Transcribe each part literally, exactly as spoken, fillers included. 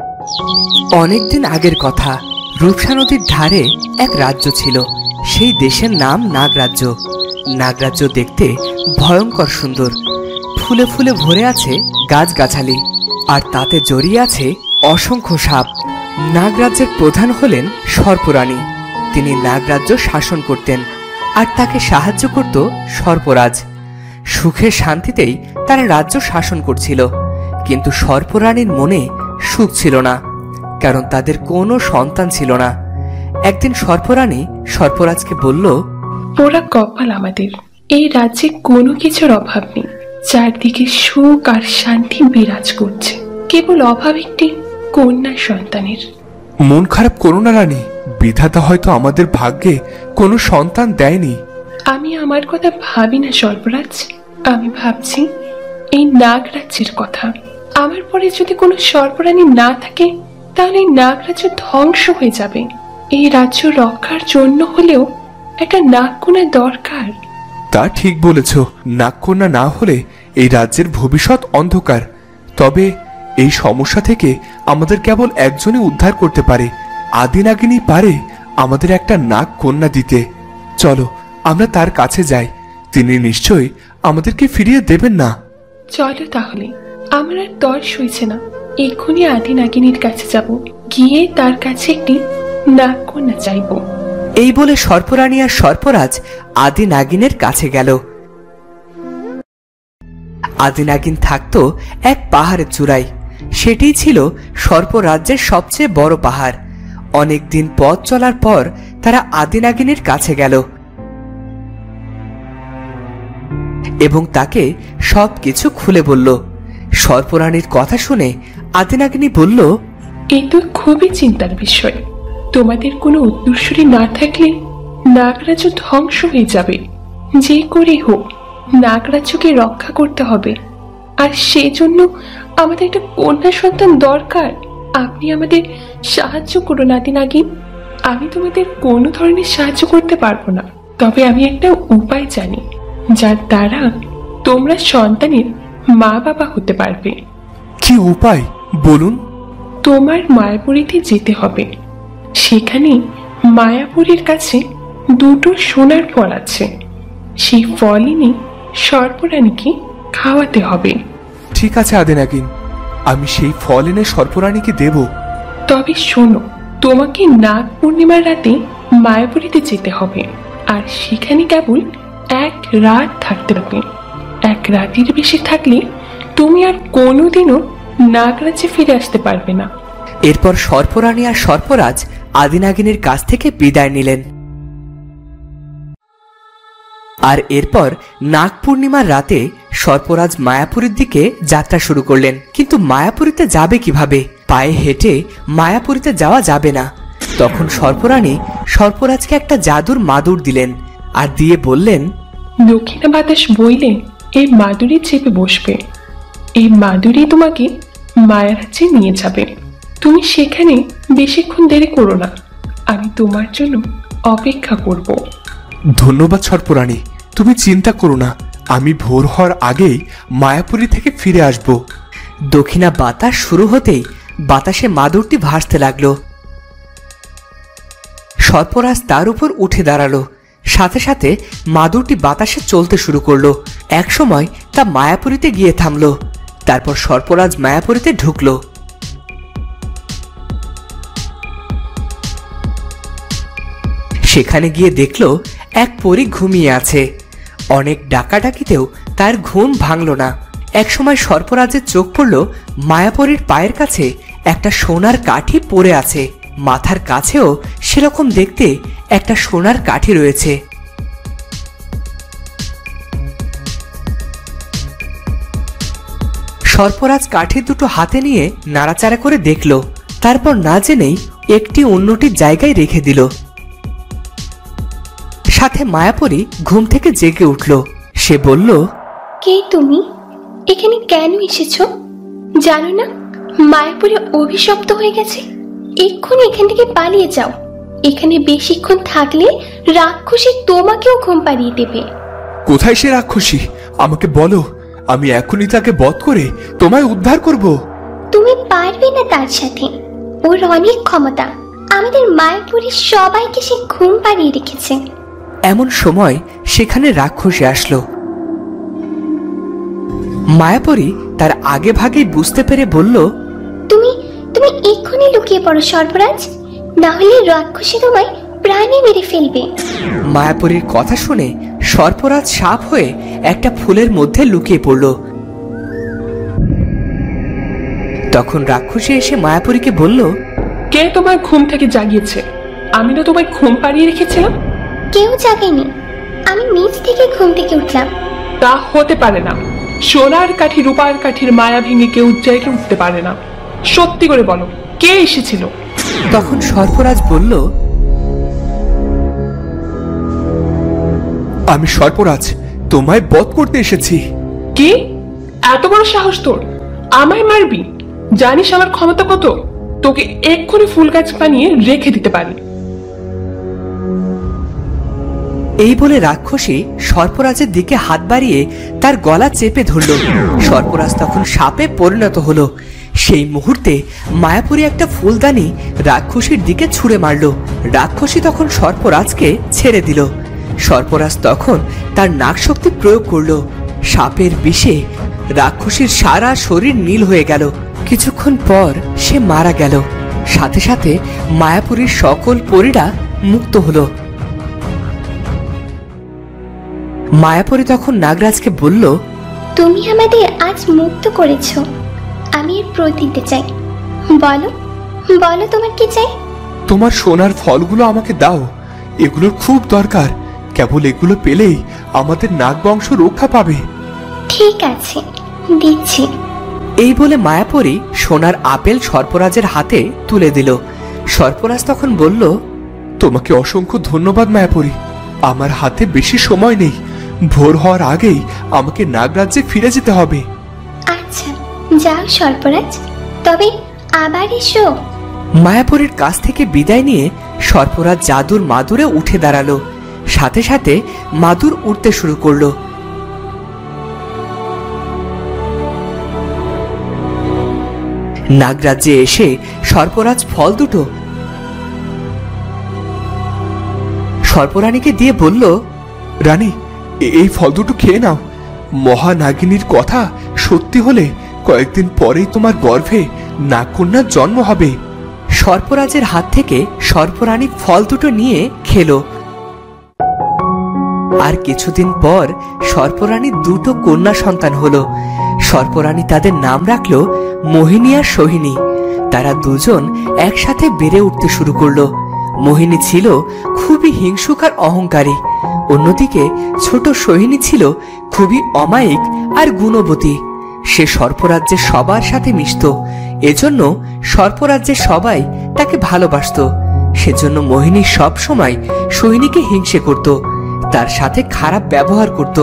অনেকদিন আগের কথা, রূপসা নদীর ধারে এক রাজ্য ছিল। সেই দেশের নাম নাগরাজ্য। নাগরাজ্য দেখতে ভয়ঙ্কর সুন্দর, ফুলে ফুলে ভরে আছে গাছগাছালি, আর তাতে জড়িয়ে আছে অসংখ্য সাপ। নাগরাজ্যের প্রধান হলেন সর্পরানী। তিনি নাগরাজ্য শাসন করতেন, আর তাকে সাহায্য করত সর্পরাজ। সুখে শান্তিতেই তারা রাজ্য শাসন করছিল, কিন্তু সর্পরানীর মনে সুখ ছিল না, কারণ তাদের কোনো সন্তান ছিল না। একদিন সর্পরানী সর্পরাজকে বলল, পোড়া কপাল আমাদের, এই রাজ্যে কোনো কিছুর অভাব নেই। চারদিকে সুখ আর শান্তি বিরাজ করছে, কেবল অভাব একটি কন্যা সন্তানের। মন খারাপ করো না রানী, বিধাতা হয়তো আমাদের ভাগ্যে কোনো সন্তান দেয়নি। আমি আমার কথা ভাবি না সর্পরাজ, আমি ভাবছি এই নাগরাজ্যের কথা। আমার পরে যদি কোনো সর্পরানী না থাকে, তাহলে এই নাগরাজ্য ধ্বংস হয়ে যাবে। এই রাজ্য রক্ষার জন্য হলেও একটা নাগকন্যা দরকার। তা ঠিক বলেছ, নাগকন্যা না হলে এই রাজ্যের ভবিষ্যৎ অন্ধকার। তবে এই সমস্যা থেকে আমাদের কেবল একজনই উদ্ধার করতে পারে। আদিনাগিনী পারে আমাদের একটা নাগকন্যা দিতে। চলো আমরা তার কাছে যাই, তিনি নিশ্চয়ই আমাদেরকে ফিরিয়ে দেবেন না। চলো তাহলে, আমার আর তর সইছে না। এক্ষুনি আদিনাগিনীর কাছে যাব, গিয়ে তার কাছে একটি নাগকন্যা চাইব। এই বলে সর্পরানী আর সর্পরাজ আদি নাগিনের কাছে গেল। আদি নাগিন থাকতো এক পাহাড়ের চূড়ায়। সেটি ছিল সর্পরাজ্যের সবচেয়ে বড় পাহাড়। অনেকদিন পথ চলার পর তারা আদি নাগিনের কাছে গেল এবং তাকে সবকিছু খুলে বলল। সর্পরানীর কথা শুনে আদি নাগিনী বলল, এই তো খুবই চিন্তার বিষয়। তোমাদের কোনো উত্তরসূরি না থাকলে নাগরাজ্য ধ্বংস হয়ে যাবে। যে করে হোক নাগরাজ্যকে রক্ষা করতে হবে, আর সেজন্য আমাদের একটা কন্যা সন্তান দরকার। আপনি আমাদের সাহায্য করুন আদিনাগিন। আমি তোমাদের কোনো ধরনের সাহায্য করতে পারবো না, তবে আমি একটা উপায় জানি যার দ্বারা তোমরা সন্তানের মা বাবা হতে পারবে। কি উপায় বলুন? তোমার মায়াপুরীতে যেতে হবে। সেখানে মায়াপুরীর কাছে দুটো সোনার ফল আছে। সেই ফল এনে সর্পরানীকে খাওয়াতে হবে। ঠিক আছে আদিনাগিন, আমি সেই ফল এনে সর্পরানীকে দেব। তবে শোনো, তোমাকে নাগ পূর্ণিমার রাতে মায়াপুরীতে যেতে হবে, আর সেখানে কেবল এক রাত থাকতে হবে। এক রাতের বেশি থাকলে তুমি আর কোনোদিনও নাগরাজ্যে ফিরে আসতে পারবে না। এরপর সর্পরানী আর সর্পরাজ আদিনাগিনীর কাছ থেকে বিদায় নিলেন। আর এরপর নাগ পূর্ণিমার রাতে সর্পরাজ মায়াপুরীর দিকে যাত্রা শুরু করলেন। কিন্তু মায়াপুরীতে যাবে কিভাবে? পায়ে হেঁটে মায়াপুরীতে যাওয়া যাবে না। তখন সর্পরানী সর্পরাজকে একটা জাদুর মাদুর দিলেন, আর দিয়ে বললেন, দক্ষিণা বাতাস বইলে এই মাদুরি চেপে বসবে। এই মাদুরি তোমাকে মায়ারাজ্যে নিয়ে যাবে। তুমি সেখানে বেশিক্ষণ দেরি করো না, আমি তোমার জন্য অপেক্ষা করব। ধন্যবাদ সর্পরানী, তুমি চিন্তা করো না, আমি ভোর হওয়ার আগেই মায়াপুরী থেকে ফিরে আসব। দক্ষিণা বাতাস শুরু হতেই বাতাসে মাদুরটি ভাসতে লাগলো। সর্পরাজ তার উপর উঠে দাঁড়ালো। সাথে সাথে মাদুরটি বাতাসে চলতে শুরু করলো। একসময় তা মায়াপুরীতে গিয়ে থামলো। তারপর সর্পরাজ মায়াপুরীতে ঢুকলো। সেখানে গিয়ে দেখলো এক পরী ঘুমিয়ে আছে। অনেক ডাকাডাকিতেও তার ঘুম ভাঙল না। একসময় সর্পরাজের চোখ পড়ল মায়াপুরীর পায়ের কাছে একটা সোনার কাঠি পড়ে আছে। মাথার কাছেও সেরকম দেখতে একটা সোনার কাঠি রয়েছে। সর্পরাজ কাঠি দুটো হাতে নিয়ে নাড়াচাড়া করে দেখল, তারপর না জেনেই একটি অন্যটির জায়গায় রেখে দিল। সাথে মায়াপুরী ঘুম থেকে জেগে উঠল। সে বলল, কে তুমি? এখানে কেন এসেছ? জানো না মায়াপুরী অভিশপ্ত হয়ে গেছে? এক্ষুনি এখান থেকে পালিয়ে যাও। এখানে বেশিক্ষণ থাকলে রাক্ষসী তোমাকেও ঘুম পাড়িয়ে দেবে। কোথায় সে রাক্ষসী? আমাকে বলো, আমি এখনই তাকে বধ করে তোমায় উদ্ধার করব। তুমি পারবে না তার সাথে। ওর অনেক ক্ষমতা, আমাদের মায়াপুরীর সবাইকে সে ঘুম পাড়িয়ে রেখেছে। এমন সময় সেখানে রাক্ষসী আসলো। মায়াপরী তার আগে ভাগেই বুঝতে পেরে বলল, তুমি তুমি এক্ষুনি লুকিয়ে পড়ো সর্পরাজ, না হলে রাক্ষসী তোমায় প্রাণে মেরে ফেলবে। মায়াপরীর কথা শুনে সর্পরাজ সাপ হয়ে একটা ফুলের মধ্যে লুকিয়ে পড়ল। তখন রাক্ষসী এসে মায়াপরীকে বলল, কে তোমার ঘুম থেকে জাগিয়েছে? আমি তো তোমায় ঘুম পাড়িয়ে রেখেছিলাম। কেউ জাগেনি, আমি নিচ থেকে ঘুম থেকে উঠলাম। তা হতে পারে না। সোনার কাঠি রূপার কাঠির মায়া ভেঙে কেউ জেগে উঠতে পারে না। সত্যি করে বলো, কে এসেছিল? তখন সর্পরাজ বলল, আমি সর্পরাজ, তোমায় বধ করতে এসেছি। কি? এত বড় সাহস তোর? আমায় মারবি? জানিস আমার ক্ষমতা কত? তোকে এক্ষুনি ফুল গাছ বানিয়ে রেখে দিতে পারি। এই বলে রাক্ষসী সর্পরাজের দিকে হাত বাড়িয়ে তার গলা চেপে ধরল। সর্পরাজ তখন সাপে পরিণত হলো। সেই মুহূর্তে মায়াপুরী একটা ফুলদানি রাক্ষসীর দিকে ছুঁড়ে মারল। রাক্ষসী তখন সর্পরাজকে ছেড়ে দিল। সর্পরাজ তখন তার নাগশক্তি প্রয়োগ করলো। সাপের বিষে রাক্ষসীর সারা শরীর নীল হয়ে গেল। কিছুক্ষণ পর সে মারা গেল। সাথে সাথে মায়াপুরীর সকল পরীরা মুক্ত হলো। মায়াপরী তখন নাগরাজকে বলল, তুমি আমাদের আজ মুক্ত করেছো, আমি এর প্রতি দিতে চাই। বলো বলো তোমার কি চাই? তোমার সোনার ফলগুলো আমাকে দাও, এগুলোর খুব দরকার। কেবল এগুলো পেলেই আমাদের নাগ বংশ রক্ষা পাবে। ঠিক আছে, দিচ্ছি। এই বলে মায়াপরী সোনার আপেল সর্পরাজের হাতে তুলে দিল। সর্পরাজ তখন বলল, তোমাকে অসংখ্য ধন্যবাদ মায়াপরী। আমার হাতে বেশি সময় নেই, ভোর হওয়ার আগেই আমাকে নাগরাজ্যে ফিরে যেতে হবে। আচ্ছা যাও সর্পরাজ, তবে আবার এসো। মায়াপরীর কাছ থেকে বিদায় নিয়ে সর্পরাজ জাদুর মাদুরে উঠে দাঁড়ালো। সাথে সাথে মাদুর উঠতে শুরু করলো। নাগরাজ্যে এসে সর্পরাজ ফল দুটো সর্পরানীকে দিয়ে বলল, রানী, এই ফল দুটো খেয়ে নাও। মহানাগিনীর কথা সত্যি হলে কয়েকদিন পরেই তোমার গর্ভে নাগকন্যার জন্ম হবে। সর্পরাজের হাত থেকে সর্পরানী ফল দুটো নিয়ে খেলো। আর কিছুদিন পর সর্পরানীর দুটো কন্যা সন্তান হলো। সর্পরানী তাদের নাম রাখলো মোহিনী আর সোহিনী। তারা দুজন একসাথে বেড়ে উঠতে শুরু করলো। মোহিনী ছিল খুবই হিংসুক আর অহংকারী। অন্যদিকে ছোট সোহিনী ছিল খুবই অমায়িক আর গুণবতী। সে সর্পরাজ্যের সবার সাথে মিশত। এজন্য সর্পরাজ্যের সবাই তাকে ভালোবাসত। সেজন্য মোহিনী সব সময় সোহিনীকে হিংসে করত, তার সাথে খারাপ ব্যবহার করত।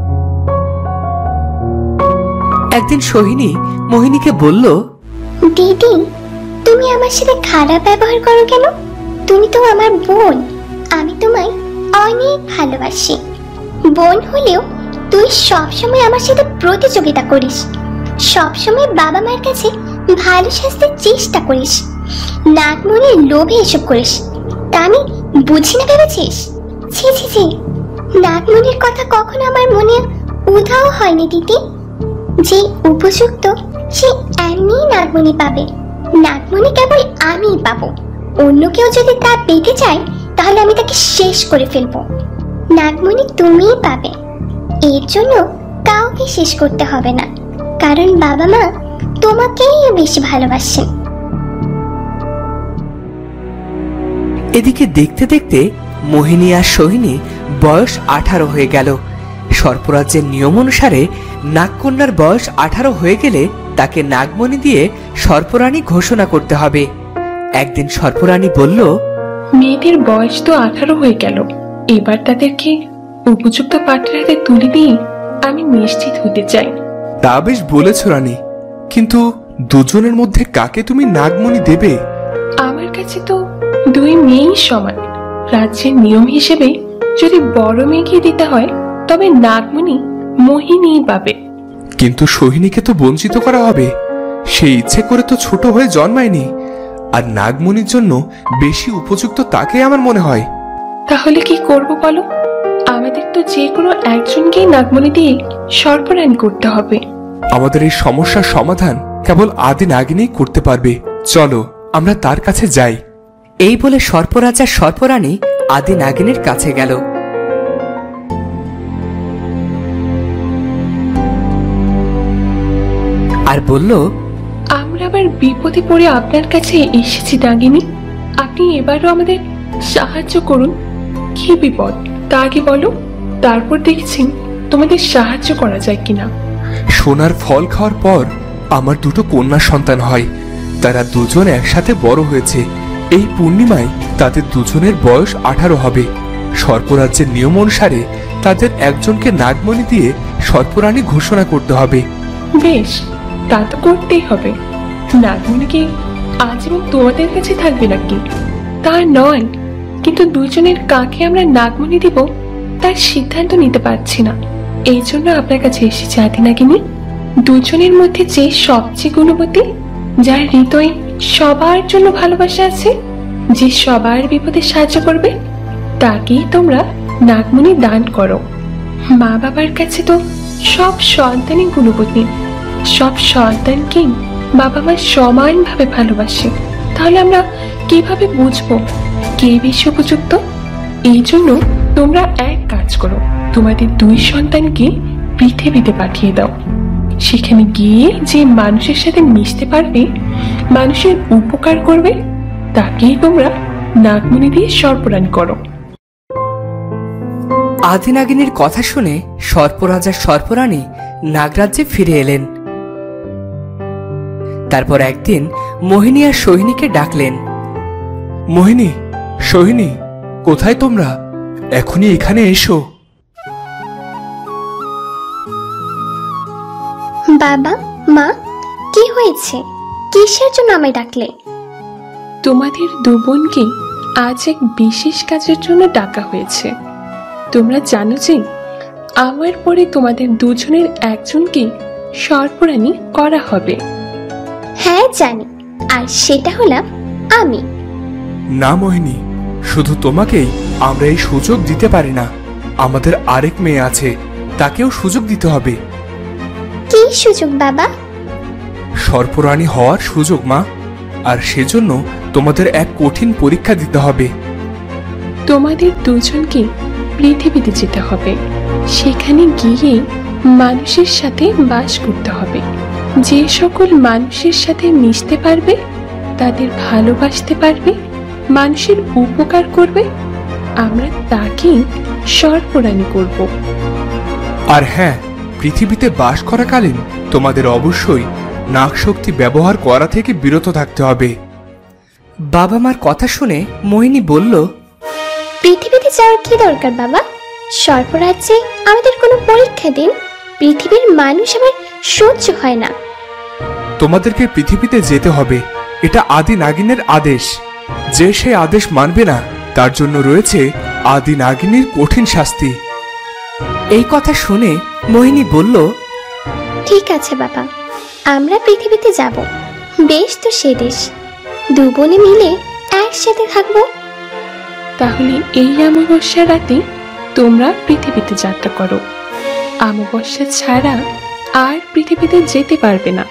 একদিন সোহিনী মোহিনীকে বলল, দিদি, তুমি আমার সাথে খারাপ ব্যবহার করো কেন? তুমি তো আমার বোন, আমি তোমায় অনেক ভালোবাসি। বোন হলেও তুই সবসময় আমার সাথে প্রতিযোগিতা করিস, সবসময় বাবা মার কাছে ভালো সাজতে চেষ্টা করিস, নাগমণির লোভে এসব করিস। তা আমি বুঝি না ভেবেছিস? ছি ছি ছি, নাগমণির কথা কখনো আমার মনে উধাও হয়নি দিদি। যে উপযুক্ত সে এমনি নাগমণি পাবে, নাগমণি কেবল আমিই পাবো। অন্য কেউ যদি তা পেতে চায় তাহলে আমি তাকে শেষ করে ফেলবো। নাগমণি তুমিই পাবে, এর জন্য কাউকে শেষ করতে হবে না, কারণ বাবা মা তোমাকেই বেশি ভালোবাসেন। এদিকে দেখতে দেখতে মোহিনী আর সোহিনী বয়স আঠারো হয়ে গেল। সর্পরাজ্যের নিয়ম অনুসারে নাগকন্যার বয়স আঠারো হয়ে গেলে তাকে নাগমণি দিয়ে সর্পরানী ঘোষণা করতে হবে। একদিন সর্পরানী বলল, মেয়েদের বয়স তো আঠারো হয়ে গেল, এবার তাদেরকে উপযুক্ত পাত্রের হাতে তুলে দিয়ে আমি নিশ্চিত হতে চাই। তা বেশ বলেছ রানী, কিন্তু দুজনের মধ্যে কাকে তুমি নাগমণি দেবে? আমার কাছে তো দুই মেয়েই সমান। রাজ্যের নিয়ম হিসেবে যদি বড় মেয়েকে দিতে হয় তবে নাগমণি মোহিনীই পাবে। কিন্তু সোহিনীকে তো বঞ্চিত করা হবে। সে ইচ্ছে করে তো ছোট হয়ে জন্মায়নি, আর নাগমণির জন্য বেশি উপযুক্ত তাকে আমার মনে হয়। তাহলে কি করব বলো? আমাদের তো যে কোনো একজনকেই নাগমণি দিয়ে সর্পরানি করতে হবে। আমাদের এই সমস্যার সমাধান কেবল আদি নাগিনী করতে পারবে। চলো আমরা তার কাছে যাই। এই বলে সর্পরাজা সর্পরানী আদি নাগিনীর কাছে গেল। আর বলল, আমরা আবার বিপদে পড়ে আপনার কাছে এসেছি নাগিনী, আপনি এবারও আমাদের সাহায্য করুন। কি বিপদ তা আগে বলো, তারপর দেখছি তোমাদের সাহায্য করা যায় কিনা। সোনার ফল খাওয়ার পর আমার দুটো কন্যা সন্তান হয়। তারা দুজন একসাথে বড় হয়েছে। এই পূর্ণিমায় তাদের দুজনের বয়স আঠারো হবে। সর্পরাজ্যের নিয়ম অনুসারে তাদের একজনকে নাগমণি দিয়ে সর্পরানী ঘোষণা করতে হবে। বেশ, তা তো করতেই হবে। নাগমণি কি আজীবন তোমাদের কাছে থাকবে নাকি? তা নয়, কিন্তু দুজনের কাকে আমরা নাগমণি দিব তার সিদ্ধান্ত নিতে পারছি না। এই জন্য আপনার কাছে এসেছি আদি নাগিনী। দুজনের মধ্যে যে সবচেয়ে গুণবতী, যার হৃদয়ে সবার জন্য ভালোবাসা আছে, যে সবার বিপদে সাহায্য করবে, তাকেই তোমরা নাগমণি দান করো। মা বাবার কাছে তো সব সন্তানই গুণবতী, সব সন্তানকেই বাবা মা সমানভাবে ভালোবাসে। তাহলে আমরা কিভাবে বুঝবো কে বেশি উপযুক্ত? এই জন্য তোমরা এক কাজ করো, তোমাদের দুই সন্তানকে পৃথিবীতে পাঠিয়ে দাও। সেখানে গিয়ে যে মানুষের সাথে মিশতে পারবে, মানুষের উপকার করবে, তাকেই তোমরা নাগমণি দিয়ে সর্পরানি করো। আদি নাগিনীর কথা শুনে সর্পরাজা সর্পরানী নাগরাজ্যে ফিরে এলেন। তারপর একদিন মোহিনী আর সোহিনীকে ডাকলেন। মোহিনী, সোহিনী, কোথায় তোমরা? এখনই এখানে এসো। বাবা, মা, কি হয়েছে? কিসের জন্য আমায় ডাকলে? তোমাদের দু বোনকে আজ এক বিশেষ কাজের জন্য ডাকা হয়েছে। তোমরা জানো যে আমার পরে তোমাদের দুজনের একজনকে সর্পরানী করা হবে। হ্যাঁ জানি, আর সেটা হলাম আমি। না মোহিনী, শুধু তোমাকেই আমরা এই সুযোগ দিতে পারি না। আমাদের আরেক মেয়ে আছে, তাকেও সুযোগ দিতে হবে। কি সুযোগ বাবা? সর্পরানী হওয়ার সুযোগ মা, আর সেজন্য তোমাদের এক কঠিন পরীক্ষা দিতে হবে। তোমাদের দুজনকে পৃথিবীতে যেতে হবে। সেখানে গিয়ে মানুষের সাথে বাস করতে হবে। যে সকল মানুষের সাথে মিশতে পারবে, তাদের ভালোবাসতে পারবে, মানুষের উপকার করবে, আমরা তাকেই সর্পরানী করব। আর হ্যাঁ, পৃথিবীতে বাস করাকালীন তোমাদের অবশ্যই নাগশক্তি ব্যবহার করা থেকে বিরত থাকতে হবে। বাবা মার কথা শুনে মোহিনী বলল, পৃথিবীতে যাওয়ার কি দরকার বাবা? সর্পরাজ্যে আমাদের কোনো পরীক্ষা দিন, পৃথিবীর মানুষ আমার সহ্য হয় না। তোমাদেরকে পৃথিবীতে যেতে হবে, এটা আদি নাগিনের আদেশ। যে সেই আদেশ মানবে না, তার জন্য রয়েছে আদি নাগিনীর কঠিন শাস্তি। এই কথা শুনে মোহিনী বলল, ঠিক আছে বাবা, আমরা পৃথিবীতে যাব। বেশ তো সে দেশ, দু বোনে মিলে একসাথে থাকবো। তাহলে এই অমাবস্যা রাতে তোমরা পৃথিবীতে যাত্রা করো। অমাবস্যা ছাড়া আর পৃথিবীতে যেতে পারবে না।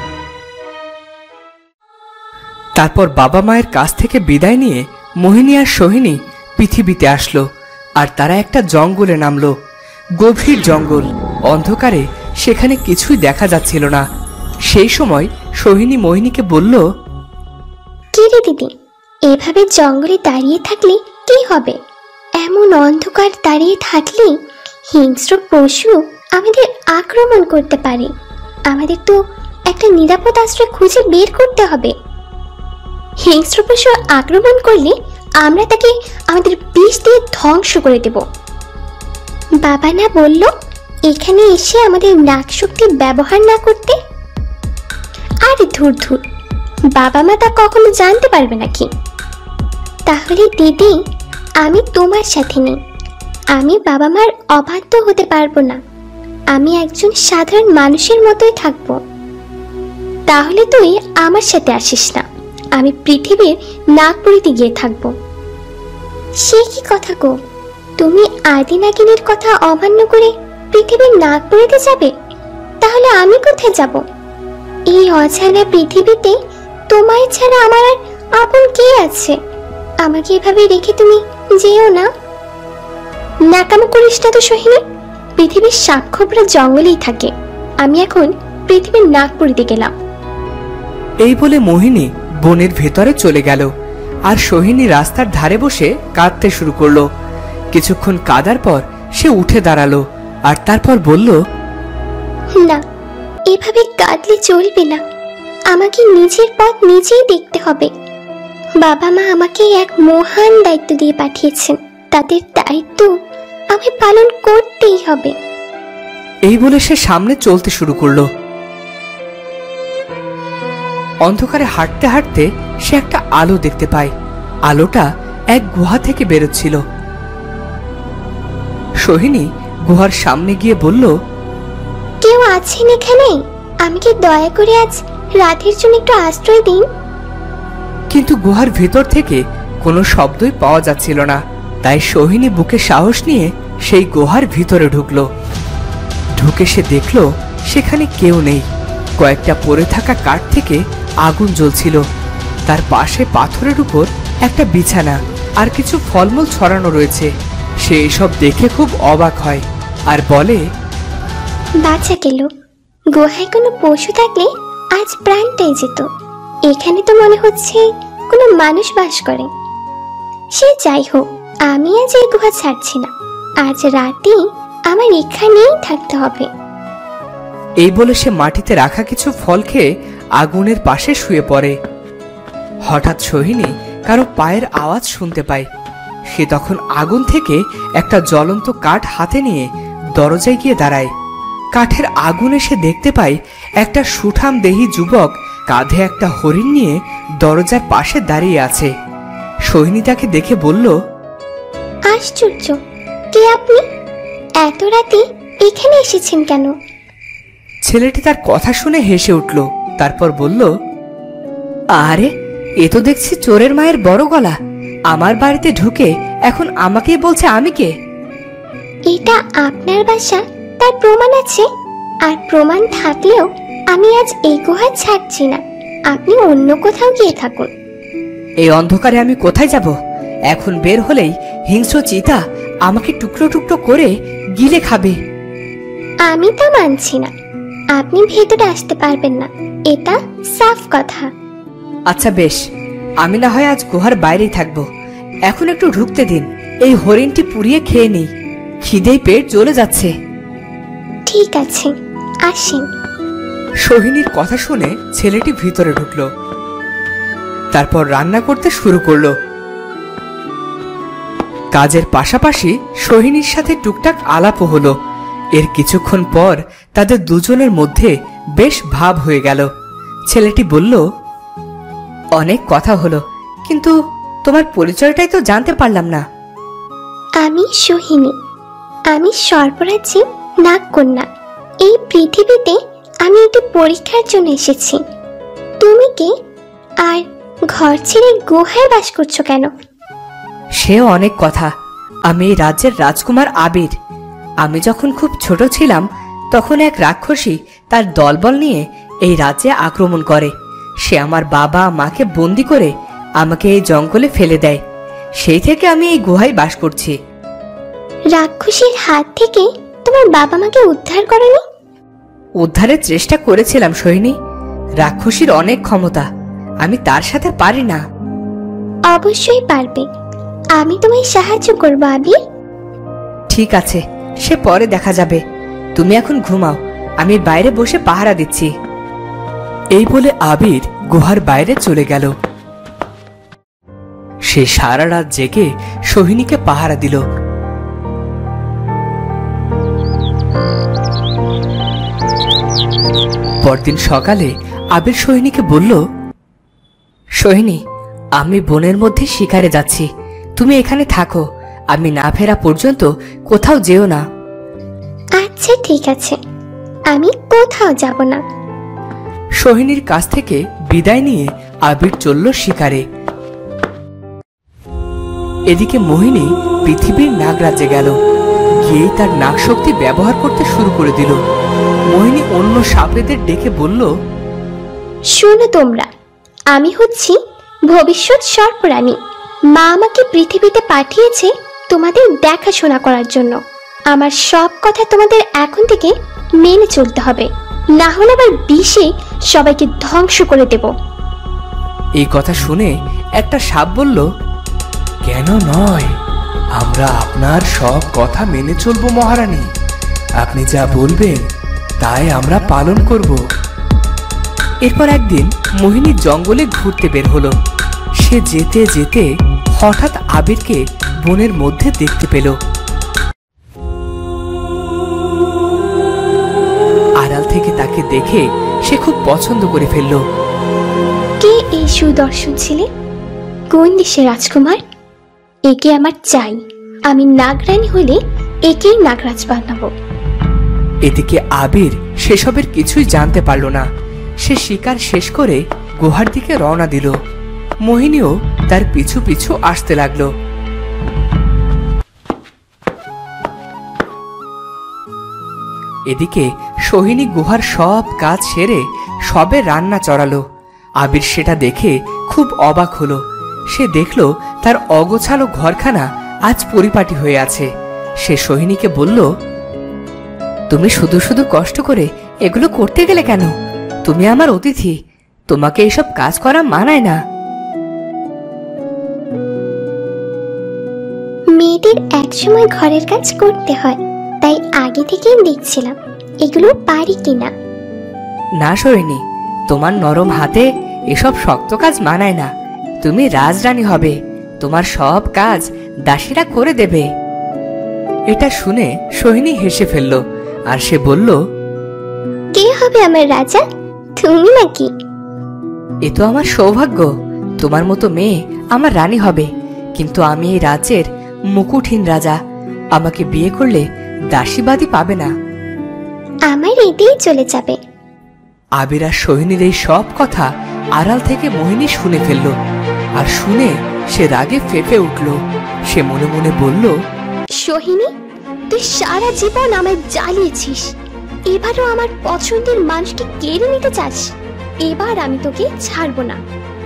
তারপর বাবা মায়ের কাছ থেকে বিদায় নিয়ে মোহিনী আর সোহিনী পৃথিবীতে আসলো। আর তারা একটা জঙ্গলে নামলো। গভীর জঙ্গল, অন্ধকারে সেখানে কিছুই দেখা যাচ্ছিল না। সেই সময় সোহিনী মোহিনীকে বলল, কি রে দিদি, এভাবে জঙ্গলে দাঁড়িয়ে থাকলে কি হবে? এমন অন্ধকার দাঁড়িয়ে থাকলে হিংস্র পশু আমাদের আক্রমণ করতে পারে। আমাদের তো একটা নিরাপদ আশ্রয় খুঁজে বের করতে হবে। হিংস্র পশু আক্রমণ করলে আমরা তাকে আমাদের বিষ দিয়ে ধ্বংস করে দেব। বাবা না বলল এখানে এসে আমাদের নাগশক্তি ব্যবহার না করতে? আরে ধুর ধুর, বাবা মা তা কখনো জানতে পারবে নাকি? তাহলে দিদি, আমি তোমার সাথে নেই। আমি বাবা মার অবাধ্য হতে পারবো না। আমি একজন সাধারণ মানুষের মতোই থাকবো। তাহলে তুই আমার সাথে আসিস না, আমি পৃথিবীর নাগপুরীতে গিয়ে থাকবো। সে কি কথা গো, তুমি আদি নাগিনীর কথা অমান্য করে পৃথিবীর নাগপুরীতে যাবে? তাহলে আমি কোথায় যাব? এই অজানা পৃথিবীতে তোমায় ছাড়া আমার আর আপন কে আছে? আমাকে এভাবে রেখে তুমি যেও না। ন্যাকামো করিস না তো সোহিনী, পৃথিবীর সাক্ষরা জঙ্গলেই থাকে। আমি এখন পৃথিবীর নাগপুরীতে গেলাম। এই বলে মোহিনী বনের ভেতরে চলে গেল, আর সোহিনী রাস্তার ধারে বসে কাঁদতে শুরু করলো। কিছুক্ষণ কাঁদার পর সে উঠে দাঁড়ালো, আর তারপর বলল, না, এভাবে কাঁদলে চলবে না। আমাকে নিজের পথ নিজেই দেখতে হবে। বাবা মা আমাকে এক মহান দায়িত্ব দিয়ে পাঠিয়েছেন, তাদের দায়িত্ব আমি পালন করতেই হবে। এই বলে সে সামনে চলতে শুরু করলো। অন্ধকারে হাঁটতে হাঁটতে সে একটা আলো দেখতে পায়। আলোটা এক গুহা থেকে বেরোচ্ছিল। সোহিনী গুহার সামনে গিয়ে বলল, কেউ আছেন এখানে? আমাকে দয়া করে আজ রাতের জন্য একটু আশ্রয় দিন। কিন্তু গুহার ভেতর থেকে কোনো শব্দই পাওয়া যাচ্ছিল না। তাই সোহিনী বুকে সাহস নিয়ে সেই গুহার ভিতরে ঢুকলো। ঢুকে সে দেখল সেখানে কেউ নেই। কয়েকটা পড়ে থাকা কাঠ থেকে আগুন জ্বলছিল। তার পাশে পাথরের উপর একটা বিছানা আর কিছু ফলমূল ছড়ানো রয়েছে। সে এসব দেখে খুব অবাক হয় আর বলে, বাঁচা গেল। গুহায় কোনো পশু থাকলে আজ প্রাণটাই যেত। এখানে তো মনে হচ্ছে কোনো মানুষ বাস করে। সে যাই হোক, আমি আজ এই গুহা ছাড়ছি না। আজ রাতে আমার এখানেই থাকতে হবে। এই বলে সে মাটিতে রাখা কিছু ফল খেয়ে আগুনের পাশে শুয়ে পড়ে। হঠাৎ সোহিনী কারো পায়ের আওয়াজ শুনতে পায়। সে তখন আগুন থেকে একটা জ্বলন্ত কাঠ হাতে নিয়ে দরজায় গিয়ে দাঁড়ায়। কাঠের আগুনে সে দেখতে পায় একটা সুঠাম দেহী যুবক কাঁধে একটা হরিণ নিয়ে দরজার পাশে দাঁড়িয়ে আছে। সোহিনী তাকে দেখে বলল, আশ্চর্য, কে আপনি? এত রাতে এখানে এসেছেন কেন? ছেলেটি তার কথা শুনে হেসে উঠল। তারপর বলল, আরে, এ তো দেখছি চোরের মায়ের বড় গলা। আমার বাড়িতে ঢুকে এখন আমাকেই বলছে আমি কে? এটা আপনার বাসা, তার প্রমাণ আছে। আর প্রমাণ থাকলেও আমি আজ এই গুহা ছাড়ছি না। আপনি অন্য কোথাও গিয়ে থাকুন। এই অন্ধকারে আমি কোথায় যাব? এখন বের হলেই হিংস্র চিতা আমাকে টুকরো টুকরো করে গিলে খাবে। আমি তা মানছি না। আপনি ভেতরে আসতে পারবেন না, এটা সাফ কথা। আচ্ছা বেশ, আমি না হয় আজ গুহার বাইরেই থাকবো। এখন একটু ঢুকতে দিন, এই হরিণটি পুড়িয়ে খেয়ে নিই। খিদেই পেট জ্বলে যাচ্ছে। ঠিক আছে, আসেন। সোহিনীর কথা শুনে ছেলেটি ভিতরে ঢুকলো। তারপর রান্না করতে শুরু করলো। কাজের পাশাপাশি সোহিনীর সাথে টুকটাক আলাপও হলো। এর কিছুক্ষণ পর তাদের দুজনের মধ্যে বেশ ভাব হয়ে গেল। ছেলেটি বলল, অনেক কথা হলো, কিন্তু তোমার পরিচয়টাই তো জানতে পারলাম না। আমি সোহিনী, আমি সর্বরাজ্যে নাগকন্যা। এই পৃথিবীতে আমি একটি পরীক্ষার জন্য এসেছি। তুমি কে? আর ঘর ছেড়ে গুহায় বাস করছো কেন? সেও অনেক কথা। আমি এই রাজ্যের রাজকুমার আবির। আমি যখন খুব ছোট ছিলাম তখন এক রাক্ষসী তার দলবল নিয়ে এই রাজ্যে আক্রমণ করে। সে আমার বাবা মাকে বন্দি করে আমাকে এই জঙ্গলে ফেলে দেয়। সেই থেকে আমি এই গুহায় বাস করছি। রাক্ষসীর হাত থেকে তোমার বাবা মাকে উদ্ধার করনি? উদ্ধারের চেষ্টা করেছিলাম সোহিনী। রাক্ষসীর অনেক ক্ষমতা, আমি তার সাথে পারি না। অবশ্যই পারবে, আমি তোমায় সাহায্য করবো আবির। ঠিক আছে, সে পরে দেখা যাবে। তুমি এখন ঘুমাও, আমি বাইরে বসে পাহারা দিচ্ছি। এই বলে আবির গুহার বাইরে চলে গেল। সে সারা রাত জেগে সোহিনীকে পাহারা দিল। পরদিন সকালে আবির সোহিনীকে বলল, সোহিনী, আমি বনের মধ্যে শিকারে যাচ্ছি। তুমি এখানে থাকো, আমি না ফেরা পর্যন্ত কোথাও যেও না। আচ্ছা ঠিক আছে, আমি কোথাও যাব না। সোহিনীর কাছ থেকে বিদায় নিয়ে আবির চলল শিকারে। এদিকে মোহিনী পৃথিবীর নাগরাজ্যে গেল। গিয়েই তার নাগশক্তি ব্যবহার করতে শুরু করে দিল। মোহিনী অন্য সাপেদের ডেকে বলল, শোনো তোমরা, আমি হচ্ছি ভবিষ্যৎ সর্পরানী। মা আমাকে পৃথিবীতে পাঠিয়েছে তোমাদের দেখাশোনা করার জন্য। আমার সব কথা তোমাদের এখন থেকে মেনে চলতে হবে, না হলে আবার বিষে সবাইকে ধ্বংস করে দেব। এই কথা শুনে একটা সাপ বলল, কেন নয়, আমরা আপনার সব কথা মেনে চলবো মহারানী। আপনি যা বলবেন তাই আমরা পালন করব। এরপর একদিন মোহিনী জঙ্গলে ঘুরতে বের হলো। সে যেতে যেতে হঠাৎ আবিরকে বনের মধ্যে দেখতে পেল। আড়াল থেকে তাকে দেখে সে খুব পছন্দ করে ফেলল। কে এই সুদর্শন ছেলে? কোন দেশের রাজকুমার? একে আমার চাই। আমি নাগরানী হলে একেই নাগরাজ বানাবো। এদিকে আবির সেসবের কিছুই জানতে পারল না। সে শিকার শেষ করে গুহার দিকে রওনা দিল। মোহিনীও তার পিছু পিছু আসতে লাগলো। এদিকে সোহিনী গুহার সব কাজ সেরে সবে রান্না চড়ালো। আবির সেটা দেখে খুব অবাক হলো। সে দেখলো তার অগোছালো ঘরখানা আজ পরিপাটি হয়ে আছে। সে সোহিনীকে বলল, তুমি শুধু শুধু কষ্ট করে এগুলো করতে গেলে কেন? তুমি আমার অতিথি, তোমাকে এসব কাজ করা মানায় না। মেয়েদের একসময় ঘরের কাজ করতে হয়, তাই আগে থেকেই দেখছিলাম এগুলো পারি কিনা। না সোহিনী, তোমার নরম হাতে এসব শক্ত কাজ মানায় না। তুমি রাজরানী হবে, তোমার সব কাজ দাসীরা করে দেবে। এটা শুনে সোহিনী হেসে ফেলল আর সে বলল, কে হবে আমার রাজা? তুমি নাকি? এ তো আমার সৌভাগ্য, তোমার মতো মেয়ে আমার রানী হবে। কিন্তু আমি এই রাজ্যের মুকুটহীন রাজা। আমাকে বিয়ে করলে দাসীবাদী পাবে না। আমার এতেই চলে যাবে। আবির আর সোহিনীর এই সব কথা আড়াল থেকে মোহিনী শুনে ফেলল। আর শুনে সে রাগে ফেঁপে উঠল। সে মনে মনে বলল, সোহিনী, তুই সারা জীবন আমায় জ্বালিয়েছিস, এবারও আমার পছন্দের মানুষকে কেড়ে নিতে চাস। এবার আমি তোকে ছাড়বো না।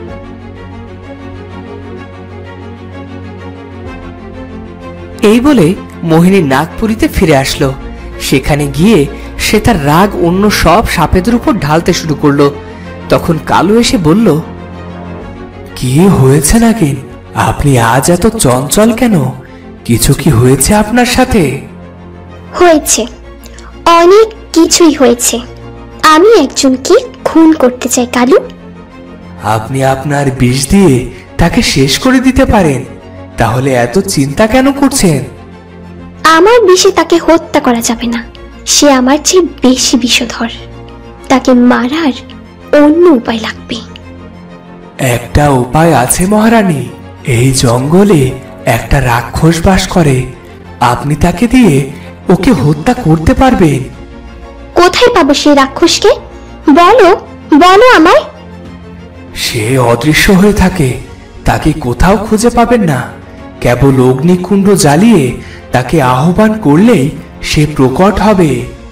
এই বলে মোহিনী নাগপুরীতে ফিরে আসলো। সেখানে গিয়ে সে তার রাগ অন্য সব সাপেদের উপর ঢালতে শুরু করলো। তখন কালু এসে বলল, কি হয়েছে নাকি? আপনি আজ এত চঞ্চল কেন? কিছু কি হয়েছে আপনার সাথে? হয়েছে, অনেক কিছুই হয়েছে। আমি একজনকে খুন করতে চাই কালু। আপনি আপনার বিষ দিয়ে তাকে শেষ করে দিতে পারেন, তাহলে এত চিন্তা কেন করছেন? আমার বিষে তাকে হত্যা করা যাবে না। সে আমার চেয়ে বেশি বিষধর। তাকে মারার অন্য উপায় লাগবে। একটা উপায় আছে মহারানী। এই জঙ্গলে একটা রাক্ষস বাস করে। আপনি তাকে দিয়ে ওকে হত্যা করতে পারবেন। কোথায় পাবো সেই রাক্ষসকে? বলো বলো আমায়। সে অদৃশ্য হয়ে থাকে, তাকে কোথাও খুঁজে পাবেন না। কেবল অগ্নিকুণ্ড জ্বালিয়ে তাকে আহ্বান করলেই সে প্রকট হবে।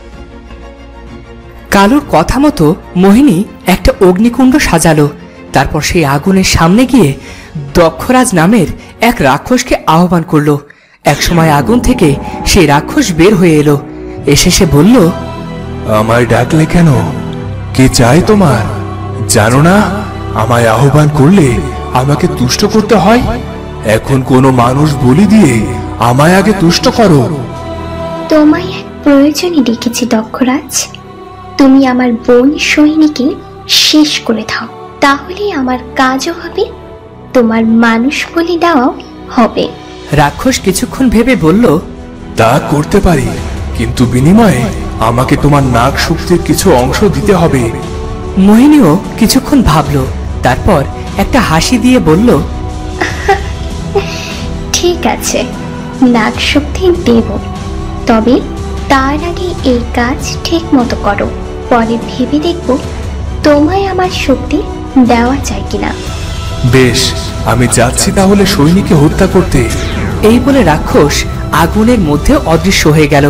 কালুর কথা মতো মোহিনী একটা অগ্নিকুণ্ড সাজালো। তারপর সেই আগুনের সামনে গিয়ে দক্ষরাজ নামের এক রাক্ষসকে আহ্বান করলো। একসময় আগুন থেকে সেই রাক্ষস বের হয়ে এলো। এসে সে বলল, আমায় ডাকলে কেন? কে চাই তোমার? জানো না আমায় আহ্বান করলে আমাকে তুষ্ট করতে হয়? এখন কোনো মানুষ বলি দিয়ে আমায় আগে তুষ্ট করো। তোমায় এক প্রয়োজনে ডেকেছি দক্ষরাজ। তুমি আমার বোন সৈনিকে শেষ করে দাও, তাহলে আমার কাজও হবে, তোমার মানুষ বলি দেওয়াও হবে। রাক্ষস কিছুক্ষণ ভেবে বলল, তা করতে পারি, কিন্তু বিনিময়ে আমাকে তোমার নাগ শক্তির কিছু অংশ দিতে হবে। মোহিনীও কিছুক্ষণ ভাবলো, তারপর একটা হাসি দিয়ে বলল, ঠিক আছে, নাগ শক্তি দেব, তবে তার আগে এই কাজ ঠিক মতো করো। পরে ভেবে দেখব তোমায় আমার শক্তি দেওয়া চাই কিনা। বেশ, আমি যাচ্ছি তাহলে সৈনিককে হত্যা করতে। এই বলে রাক্ষস আগুনের মধ্যে অদৃশ্য হয়ে গেল।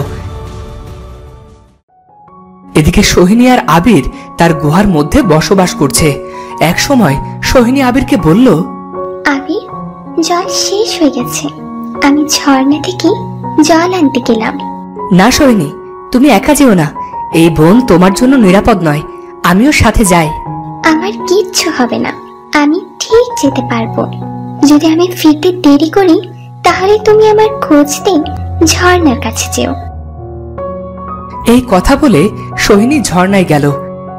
এদিকে সোহিনী আর আবির তার গুহার মধ্যে বসবাস করছে। এক সময় সোহিনী আবিরকে বলল, আবির, জল শেষ হয়ে গেছে, আমি ঝর্ণা থেকে জল আনতে গেলাম। না সোহিনী, তুমি একা যেও না, এই বন তোমার জন্য নিরাপদ নয়, আমিও সাথে যাই। আমার কিচ্ছু হবে না, আমি ঠিক যেতে পারবো। যদি আমি ফিরতে দেরি করি তাহলে তুমি আমার খুঁজতে ঝর্ণার কাছে যেও। এই কথা বলে সোহিনী ঝর্ণায় গেল।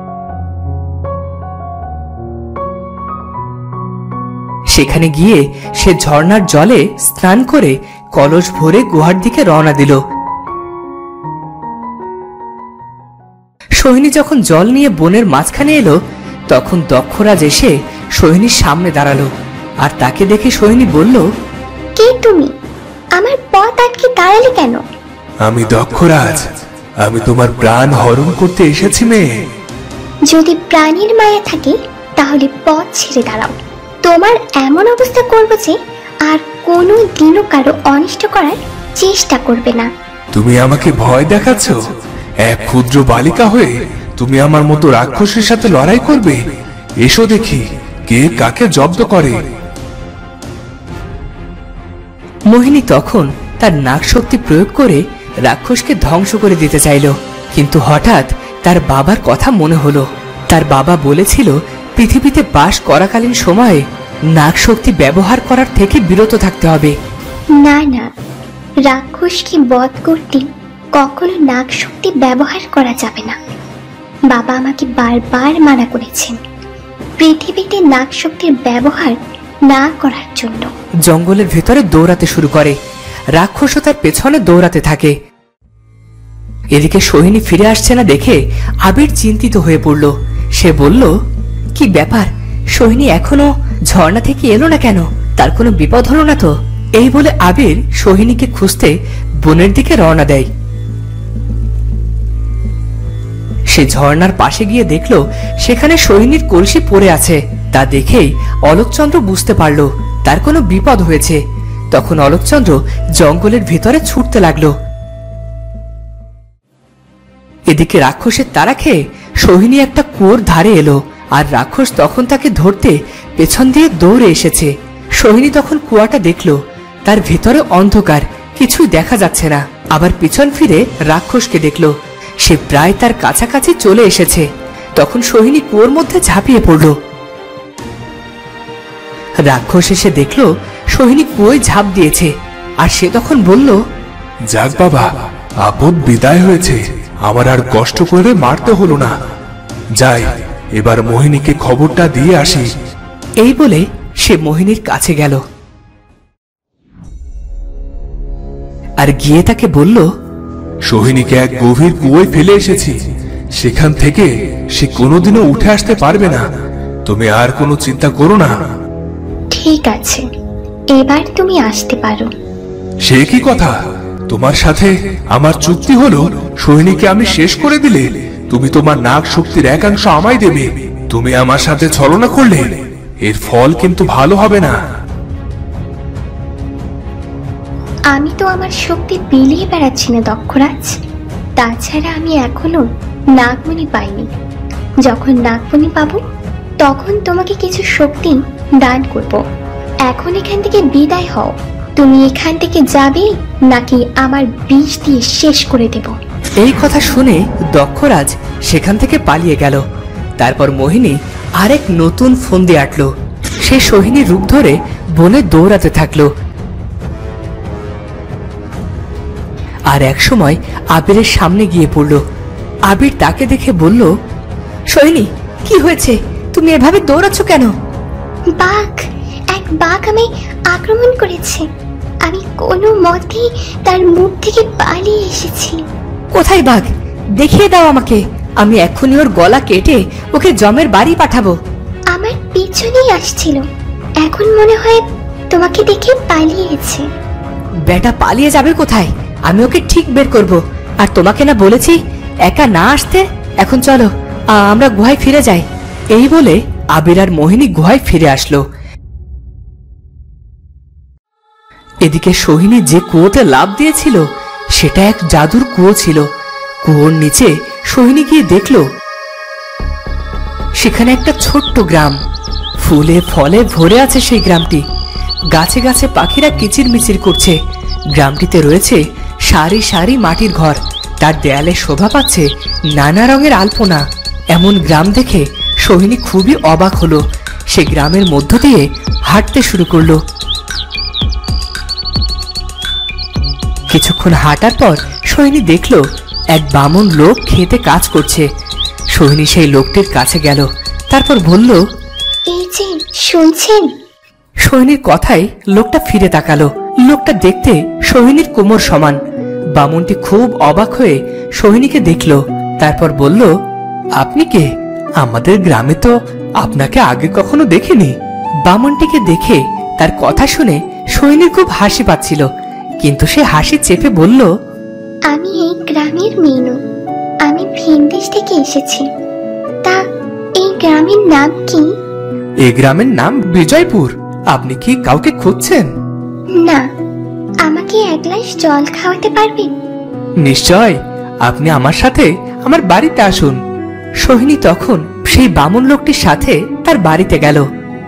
সেখানে গিয়ে সে ঝর্ণার জলে স্নান করে কলস ভরে গুহার দিকে রওনা দিল। সোহিনী যখন জল নিয়ে বনের মাঝখানে এলো, তখন দক্ষরাজ এসে সোহিনীর সামনে দাঁড়ালো। আর তাকে দেখে সোহিনী বলল, কে তুমি? আমার পথ আটকে দাঁড়ালে কেন? আমি দক্ষরাজ, আমি তোমার প্রাণ হরণ করতে এসেছি মেয়ে। যদি প্রাণীর মায়া থাকে তাহলে পথ ছেড়ে দাঁড়াও। তোমার এমন অবস্থা করবো যে আর কোনো দিনও কারো অনিষ্ট করার চেষ্টা করবে না। তুমি আমাকে ভয় দেখাচ্ছ? এক ক্ষুদ্র বালিকা হয়ে তুমি আমার মতো রাক্ষসের সাথে লড়াই করবে? এসো দেখি কে কাকে জব্দ করে। মোহিনী তখন তার নাগ শক্তি প্রয়োগ করে রাক্ষসকে ধ্বংস করে দিতে চাইল, কিন্তু হঠাৎ তার বাবার কথা মনে হলো। তার বাবা বলেছিল পৃথিবীতে বাস করাকালীন সময়ে নাগ শক্তি ব্যবহার করার থেকে বিরত থাকতে হবে। না না, রাক্ষসকে বধ করতে কখনো নাগ শক্তি ব্যবহার করা যাবে না। বাবা আমাকে বারবার মানা করেছেন পৃথিবীতে নাগ শক্তির ব্যবহার না করার জন্য। জঙ্গলের ভেতরে দৌড়াতে শুরু করে, রাক্ষসও তার পেছনে দৌড়াতে থাকে। এদিকে সোহিনী ফিরে আসছে না দেখে আবির চিন্তিত হয়ে পড়ল। সে বলল, কি ব্যাপার, সোহিনী এখনো ঝর্ণা থেকে এলো না কেন? তার কোনো বিপদ হলো না তো? এই বলে আবির সোহিনীকে খুঁজতে বনের দিকে রওনা দেয়। সে ঝর্ণার পাশে গিয়ে দেখল সেখানে সোহিনীর কলসি পড়ে আছে। তা দেখেই অলোকচন্দ্র বুঝতে পারল তার কোনো বিপদ হয়েছে। তখন অলোকচন্দ্র জঙ্গলের ভিতরে ছুটতে লাগলো। এদিকে রাক্ষসের তাড়া খেয়ে সোহিনী একটা কুয়োর ধারে এলো, আর রাক্ষস তখন তাকে ধরতে পেছন দিয়ে দৌড়ে এসেছে। সোহিনী তখন কুয়াটা দেখল, তার ভেতরে অন্ধকার, কিছুই দেখা যাচ্ছে না। আবার পিছন ফিরে রাক্ষসকে দেখল, সে প্রায় তার কাছাকাছি চলে এসেছে। তখন সোহিনী কুয়োর মধ্যে ঝাঁপিয়ে পড়ল। রাক্ষস এসে দেখল সোহিনী কুয়োয় ঝাঁপ দিয়েছে, আর সে তখন বলল, যাক বাবা, আপদ বিদায় হয়েছে, আমার আর কষ্ট করে মারতে হলো না। যাই, এবার মোহিনীকে খবরটা দিয়ে আসি। এই বলে সে মোহিনীর কাছে গেল আর গিয়ে তাকে বলল, সোহিনীকে এক গভীর কুয়োয় ফেলে এসেছি, সেখান থেকে সে কোনোদিনও উঠে আসতে পারবে না। তুমি আর কোনো চিন্তা করো না। ঠিক আছে, এবার তুমি আসতে পারো। সে কি কথা? তোমার সাথে আমার চুক্তি হলো সোহিনীকে আমি শেষ করে দিলে তুমি তোমার নাগ শক্তির একাংশ আমায় দেবে। তুমি আমার সাথে ছলনা করলে এর ফল কিন্তু ভালো হবে না। আমি তো আমার শক্তি বিলিয়ে বেড়াচ্ছি না দক্ষরাজ। তাছাড়া আমি এখনো নাগমণি পাইনি। যখন নাগমণি পাবো তখন তোমাকে কিছু শক্তি দান করব। এখন এখান থেকে বিদায় হও। তুমি এখান থেকে যাবে নাকি আমার বিষ দিয়ে শেষ করে দেব? এই কথা শুনে দক্ষরাজ সেখান থেকে পালিয়ে গেল। তারপর মোহিনী আরেক নতুন ফন্দি আটল। সে সোহিনীর রূপ ধরে বনে দৌড়াতে থাকলো। আর এক সময় আবিরের সামনে গিয়ে পড়ল। আবির তাকে দেখে বলল, সোহিনী, কি হয়েছে? তুমি এভাবে দৌড়াচ্ছ কেন? বাঘ, এক বাঘ আমি আক্রমণ করেছে। আমি কোনো মতেই তার মুখ থেকে পালিয়ে এসেছি। কোথায় বাঘ? দেখিয়ে দাও আমাকে, আমি এক্ষুনি ওর গলা কেটে ওকে জমের বাড়ি পাঠাবো। আমার পিছনেই আসছিল, এখন মনে হয় তোমাকে দেখে পালিয়েছে। বেটা পালিয়ে যাবে কোথায়? আমি ওকে ঠিক বের করব। আর তোমাকে না বলেছি একা না আসতে? এখন চলো, আমরা গুহায় ফিরে যাই। এই বলে আবির আর মোহিনী গুহায় ফিরে আসলো। এদিকে সোহিনী যে কুয়োতে লাফ দিয়েছিল সেটা এক জাদুর কুয়ো ছিল। কুয়োর নিচে সোহিনী গিয়ে দেখলো সেখানে একটা ছোট্ট গ্রাম, ফুলে ফলে ভরে আছে সেই গ্রামটি। গাছে গাছে পাখিরা কিচিরমিচির করছে। গ্রামটিতে রয়েছে সারি সারি মাটির ঘর, তার দেয়ালে শোভা পাচ্ছে নানা রঙের আলপনা। এমন গ্রাম দেখে সোহিনী খুবই অবাক হলো। সে গ্রামের মধ্য দিয়ে হাঁটতে শুরু করলো। কিছুক্ষণ হাঁটার পর সোহিনী দেখলো এক বামন লোক খেতে কাজ করছে। সোহিনী সেই লোকটির কাছে গেল, তারপর বলল, এই যে শুনছেন? সোহিনীর কথায় লোকটা ফিরে তাকালো। লোকটা দেখতে সোহিনীর কোমর সমান। বামুনটি খুব অবাক হয়ে সোহিনীকে দেখলো, তারপর বলল, আপনি কে? আমাদের গ্রামে তো আপনাকে আগে কখনো দেখিনি। বামুনটিকে দেখে তার কথা শুনে সোহিনীর খুব হাসি পাচ্ছিল, কিন্তু সে হাসি চেপে বলল, আমি এই গ্রামের মেয়ে নই, আমি ভিন দেশ থেকে এসেছি। তা এই গ্রামের নাম কি? এই গ্রামের নাম বিজয়পুর। আপনি কি কাউকে খুঁজছেন? না, আমাকে এক গ্লাস জল খাওয়াতে পারবেন? নিশ্চয়, আপনি আমার সাথে আমার বাড়িতে আসুন। সোহিনী তখন সেই বামুন লোকটির সাথে তার বাড়িতে গেল।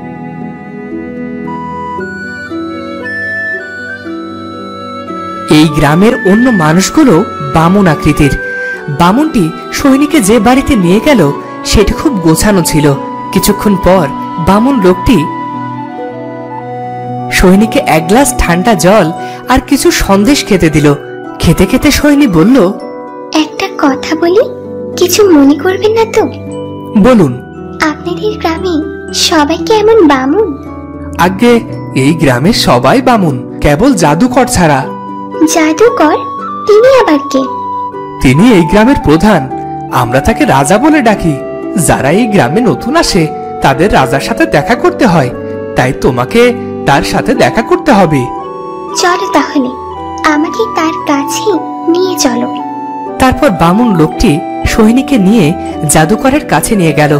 এই গ্রামের অন্য মানুষগুলো বামুন আকৃতির। বামুনটি সোহিনীকে যে বাড়িতে নিয়ে গেল সেটা খুব গোছানো ছিল। কিছুক্ষণ পর বামুন লোকটি সোহিনীকে এক গ্লাস ঠান্ডা জল আর কিছু সন্দেশ খেতে দিল। খেতে খেতে সোহিনী বলল, একটা কথা বলি, কিছু মনে করবেন না তো? বলুন। আপনাদের গ্রামে সবাই কি এমন বামুন? আগে এই গ্রামের সবাই বামুন, কেবল জাদুকর ছাড়া। জাদুকর? তিনি আবার কে? তিনি এই গ্রামের প্রধান। আমরা তাকে রাজা বলে ডাকি। যারা এই গ্রামে নতুন আসে তাদের রাজার সাথে দেখা করতে হয়, তাই তোমাকে তার সাথে দেখা করতে হবে। চলো তাহলে, আমাকে তার কাছে নিয়ে চলো। তারপর বামুন লোকটি সোহিনীকে নিয়ে জাদুকরের কাছে নিয়ে গেল।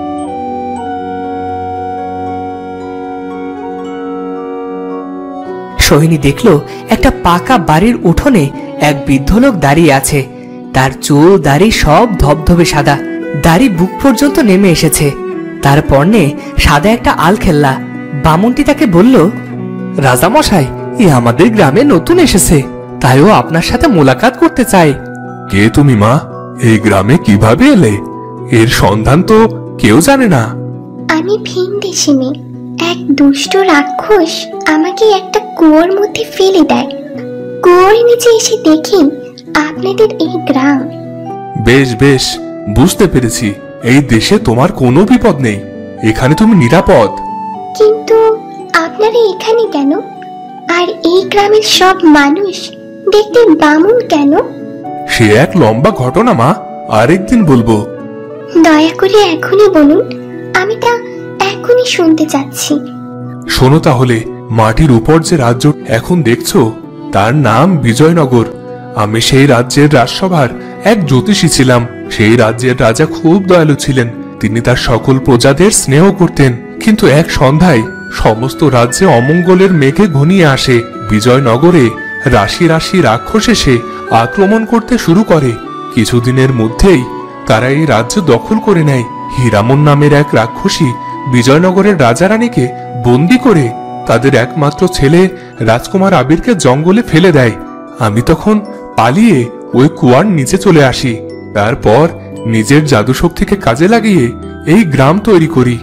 সোহিনী দেখল একটা পাকা বাড়ির উঠোনে এক বৃদ্ধ লোক দাঁড়িয়ে আছে। তার চুল দাড়ি সব ধবধবে সাদা, দাড়ি বুক পর্যন্ত নেমে এসেছে। তার পরনে সাদা একটা আলখেল্লা। বামুনটি তাকে বলল, রাজা মশাই, এ আমাদের গ্রামে নতুন এসেছে, তাইও আপনার সাথে মোলাকাত করতে চাই। কে তুমি মা? এই গ্রামে কিভাবে এলে? এর সন্ধান তো কেউ জানে না। আমি ভিন দেশি মেয়ে। এক দুষ্ট রাক্ষস আমাকে একটা কুয়োর মধ্যে ফেলে দেয়। কুয়োর নিচে এসে দেখি আপনাদের এই গ্রাম। বেশ বেশ, বুঝতে পেরেছি। এই দেশে তোমার কোনো বিপদ নেই, এখানে তুমি নিরাপদ। কিন্তু আপনারা এখানে কেন? আর এই গ্রামের সব মানুষ দেখতে বামুন কেন? সে এক লম্বা ঘটনা মা, আরেকদিন বলবো। দয়া করে এখনই বলুন, আমি তা এখনই শুনতে চাচ্ছি। শোনো তাহলে, মাটির উপর যে রাজ্য এখন দেখছো তার নাম বিজয়নগর। আমি সেই রাজ্যের রাজসভার এক জ্যোতিষী ছিলাম। সেই রাজ্যের রাজা খুব দয়ালু ছিলেন। তিনি তার সকল প্রজাদের স্নেহ করতেন। কিন্তু এক সন্ধ্যায় সমস্ত রাজ্যে অমঙ্গলের মেঘে ঘনিয়ে আসে। বিজয়নগরে রাশি রাশি রাক্ষস এসে আক্রমণ করতে শুরু করে। কিছুদিনের মধ্যেই তারা এই রাজ্য দখল করে নেয়। হীরামন নামের এক রাক্ষসী বিজয়নগরের রাজা রানীকে বন্দি করে তাদের একমাত্র ছেলে রাজকুমার আবিরকে জঙ্গলে ফেলে দেয়। আমি তখন পালিয়ে ওই কুয়ার নিচে চলে আসি। তারপর নিজের জাদু শক্তিকে কাজে লাগিয়ে এই গ্রাম তৈরি করি।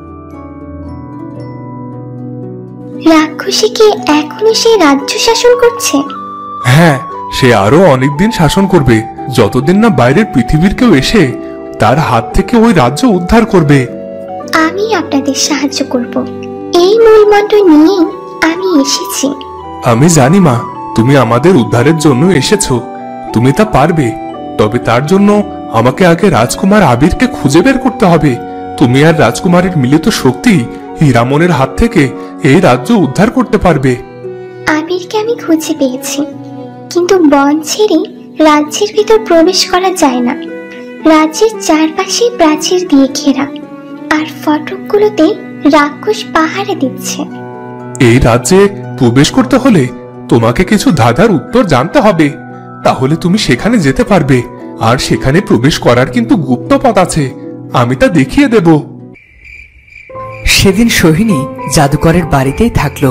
রাক্ষসী কি এখনো সেই রাজ্য শাসন করছে? হ্যাঁ, সে আরো অনেকদিন শাসন করবে, যতদিন না বাইরের পৃথিবীর কেউ এসে তার হাত থেকে ওই রাজ্য উদ্ধার করবে। আমি আপনাদের সাহায্য করব। এই মূলমন্ত্র নিয়ে আমি এসেছি। আমি জানি মা, তুমি আমাদের উদ্ধারের জন্য এসেছো। তুমি তা পারবে। তবে তার জন্য আমাকে আগে রাজকুমার আবিরকে খুঁজে বের করতে হবে। তুমি আর রাজকুমারের মিলিত শক্তি হীরামনের হাত থেকে এই রাজ্য উদ্ধার করতে পারবে। আবিরকে আমি খুঁজে পেয়েছি, কিন্তু বন ছেড়ে রাজ্যের ভিতর প্রবেশ করা যায় না। রাজ্যের চারপাশে প্রাচীর দিয়ে ঘেরা। আর ফটকগুলোতে রাক্ষস পাহারা দিচ্ছে। এই রাজ্যে প্রবেশ করতে হলে তোমাকে কিছু ধাঁধার উত্তর জানতে হবে, তাহলে তুমি সেখানে যেতে পারবে। আর সেখানে প্রবেশ করার কিন্তু গুপ্ত পথ আছে, আমি তা দেখিয়ে দেব। সেদিন সোহিনী জাদুকরের বাড়িতেই থাকলো।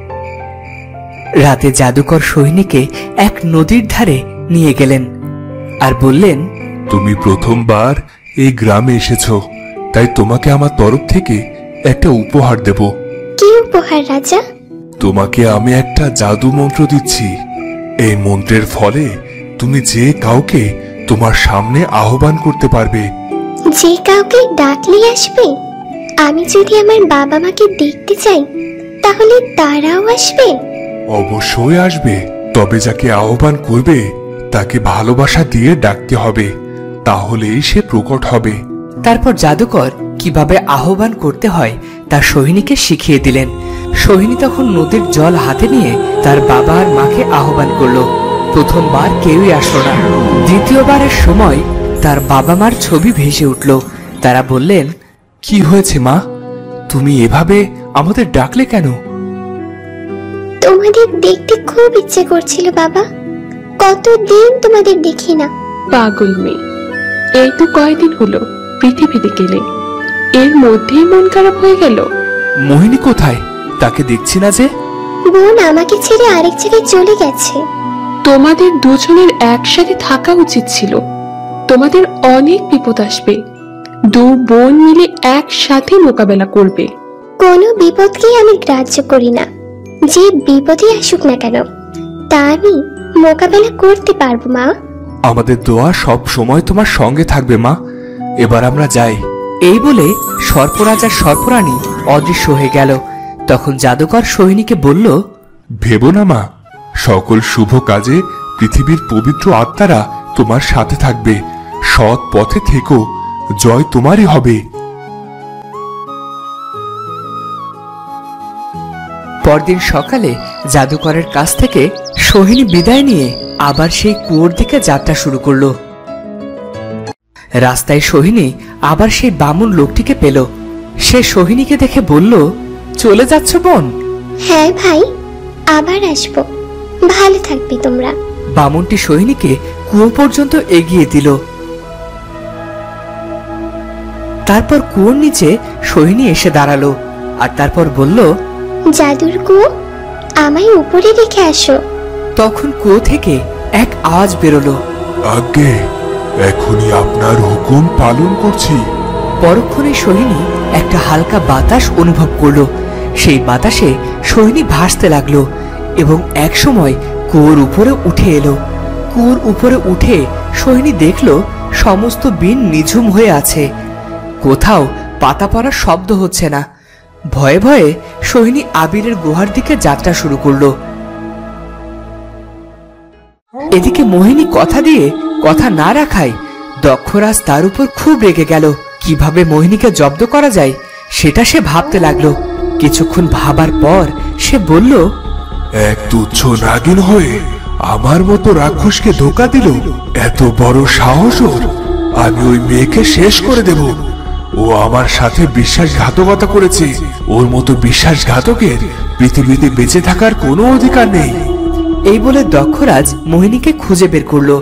রাতে জাদুকর সোহিনীকে এক নদীর ধারে নিয়ে গেলেন আর বললেন, তুমি প্রথমবার এই গ্রামে এসেছো, তাই তোমাকে আমার তরফ থেকে একটা উপহার দেব। কি উপহার রাজা? তোমাকে আমি একটা জাদু মন্ত্র দিচ্ছি। এই মন্ত্রের ফলে তুমি যে কাউকে তোমার সামনে আহ্বান করতে পারবে। যে কাউকে ডাকলেই আসবে? আমি যদি আমার বাবা মাকে দেখতে চাই তাহলে তারাও আসবে? অবশ্যই আসবে, তবে যাকে আহ্বান করবে তাকে ভালোবাসা দিয়ে ডাকতে হবে, তাহলেই সে প্রকট হবে। তারপর জাদুকর কিভাবে আহ্বান করতে হয় তা সোহিনীকে শিখিয়ে দিলেন। সোহিনী তখন নদীর জল হাতে নিয়ে তার বাবা আর মাকে আহ্বান করলো। প্রথমবার কেউই আসলো না। দ্বিতীয়বারের সময় তার বাবা মার ছবি ভেসে উঠল। তারা বললেন, কি হয়েছে মা, তুমি এভাবে আমাদের ডাকলে কেন? তোমাদের দেখতে খুব ইচ্ছে করছিল বাবা, কতদিন তোমাদের দেখি না। পাগল মেয়ে, এই তো কয়দিন হলো পৃথিবীতে গেলে, এর মধ্যেই মন খারাপ হয়ে গেল? মোহিনী কোথায়? তাকে দেখছি না যে। বোন আমাকে ছেড়ে আরেক জায়গায় চলে গেছে। তোমাদের দুজনের একসাথে থাকা উচিত ছিল। তোমাদের অনেক বিপদ আসবে, দু বোন মিলে একসাথে মোকাবেলা করবে। কোনো বিপদকেই আমি গ্রাহ্য করি না, যে বিপদই আসুক না কেন তা আমি মোকাবেলা করতে পারবো মা। আমাদের দোয়া সব সময় তোমার সঙ্গে থাকবে মা, এবার আমরা যাই। এই বলে সর্পরাজ আর সর্পরানী অদৃশ্য হয়ে গেল। তখন জাদুকর সোহিনীকে বলল, ভেবো না মা, সকল শুভ কাজে পৃথিবীর পবিত্র আত্মারা তোমার সাথে থাকবে। সৎ পথে থেকো, জয় তোমারই হবে। পরদিন সকালে জাদুকরের কাছ থেকে সোহিনী বিদায় নিয়ে আবার সেই কুয়োর দিকে যাত্রা শুরু করলো। রাস্তায় সোহিনী আবার সেই বামুন লোকটিকে পেল। সে সোহিনীকে দেখে বলল, চলে যাচ্ছ বোন? হ্যাঁ ভাই, আবার আসবো, ভালো থাকবে তোমরা। বামুনটি সোহিনীকে কুয়ো পর্যন্ত এগিয়ে দিল। তারপর কুয়োর নিচে সোহিনী এসে দাঁড়ালো আর তারপর বলল, জাদুর কুয়ো, আমায় উপরে রেখে আসো। তখন কুয়ো থেকে এক আওয়াজ বেরোলো, আজ্ঞে, এখনই আপনার হুকুম পালন করছি। পরক্ষণে সোহিনী একটা হালকা বাতাস অনুভব করলো। সেই বাতাসে সোহিনী ভাসতে লাগলো এবং একসময় কুয়োর উপরে উঠে এলো। কুয়োর উপরে উঠে সোহিনী দেখলো সমস্ত বিন নিঝুম হয়ে আছে, কোথাও পাতা পড়ার শব্দ হচ্ছে না। ভয়ে ভয়ে সোহিনী আবিরের গুহার দিকে যাত্রা শুরু করলো। এদিকে মোহিনী কথা দিয়ে কথা না রাখায় দক্ষরাজ তার উপর খুব রেগে গেল। কিভাবে মোহিনীকে জব্দ করা যায় সেটা সে ভাবতে লাগলো। কিছুক্ষণ ভাবার পর সে বলল, এক তুচ্ছ নাগিন হয়ে আমার মতো রাক্ষসকে ধোকা দিল, এত বড় সাহস ওর! আমি ওই মেয়েকে শেষ করে দেব। ও আমার সাথে বিশ্বাসঘাতকতা করেছে, ওর মতো বিশ্বাসঘাতকের পৃথিবীতে বেঁচে থাকার কোনো অধিকার নেই। এই বলে দক্ষরাজ মোহিনীকে খুঁজে বের করলো।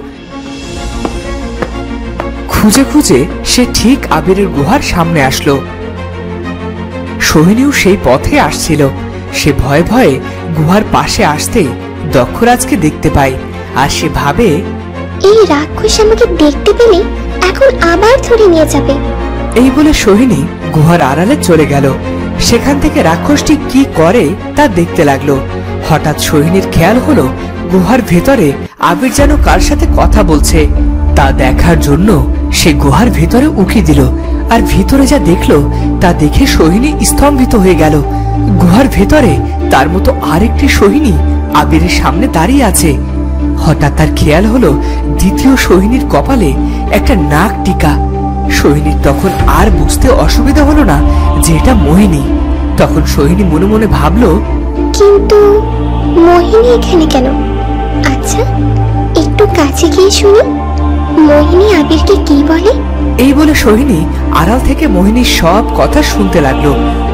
খুঁজে খুঁজে সে ঠিক আবিরের গুহার সামনে আসলো। সোহিনীও সেই পথে আসছিল। সে ভয়ে ভয়ে গুহার পাশে আসতে দক্ষরাজকে দেখতে পায় আর সে ভাবে, এই রাক্ষস আমাকে দেখতে পেলে এখন আবার ধরে নিয়ে যাবে। এই বলে সোহিনী গুহার আড়ালে চলে গেল। সেখান থেকে রাক্ষসটি কি করে তা দেখতে লাগলো। হঠাৎ সোহিনীর খেয়াল হলো গুহার ভেতরে আবির যেন কার সাথে কথা বলছে। তা দেখার জন্য সে গুহার ভেতরে উকি দিল আর ভিতরে যা দেখলো তা দেখে সোহিনী স্তম্ভিত হয়ে গেল। গুহার ভেতরে তার মতো আরেকটি সোহিনী আবিরের সামনে দাঁড়িয়ে আছে। হঠাৎ তার খেয়াল হলো দ্বিতীয় সোহিনীর কপালে একটা নাক টিকা। সোহিনীর তখন আর বুঝতে অসুবিধা হলো না যে এটা মোহিনী। তখন সোহিনী মনে মনে ভাবলো, কিন্তু মোহিনী এখানে কেন? আচ্ছা, একটু কাছে গিয়ে শুনি মোহিনী আবিরকে কি বলে। এই বলে সোহিনী আড়াল থেকে মোহিনী সব কথা শুনতে লাগলো।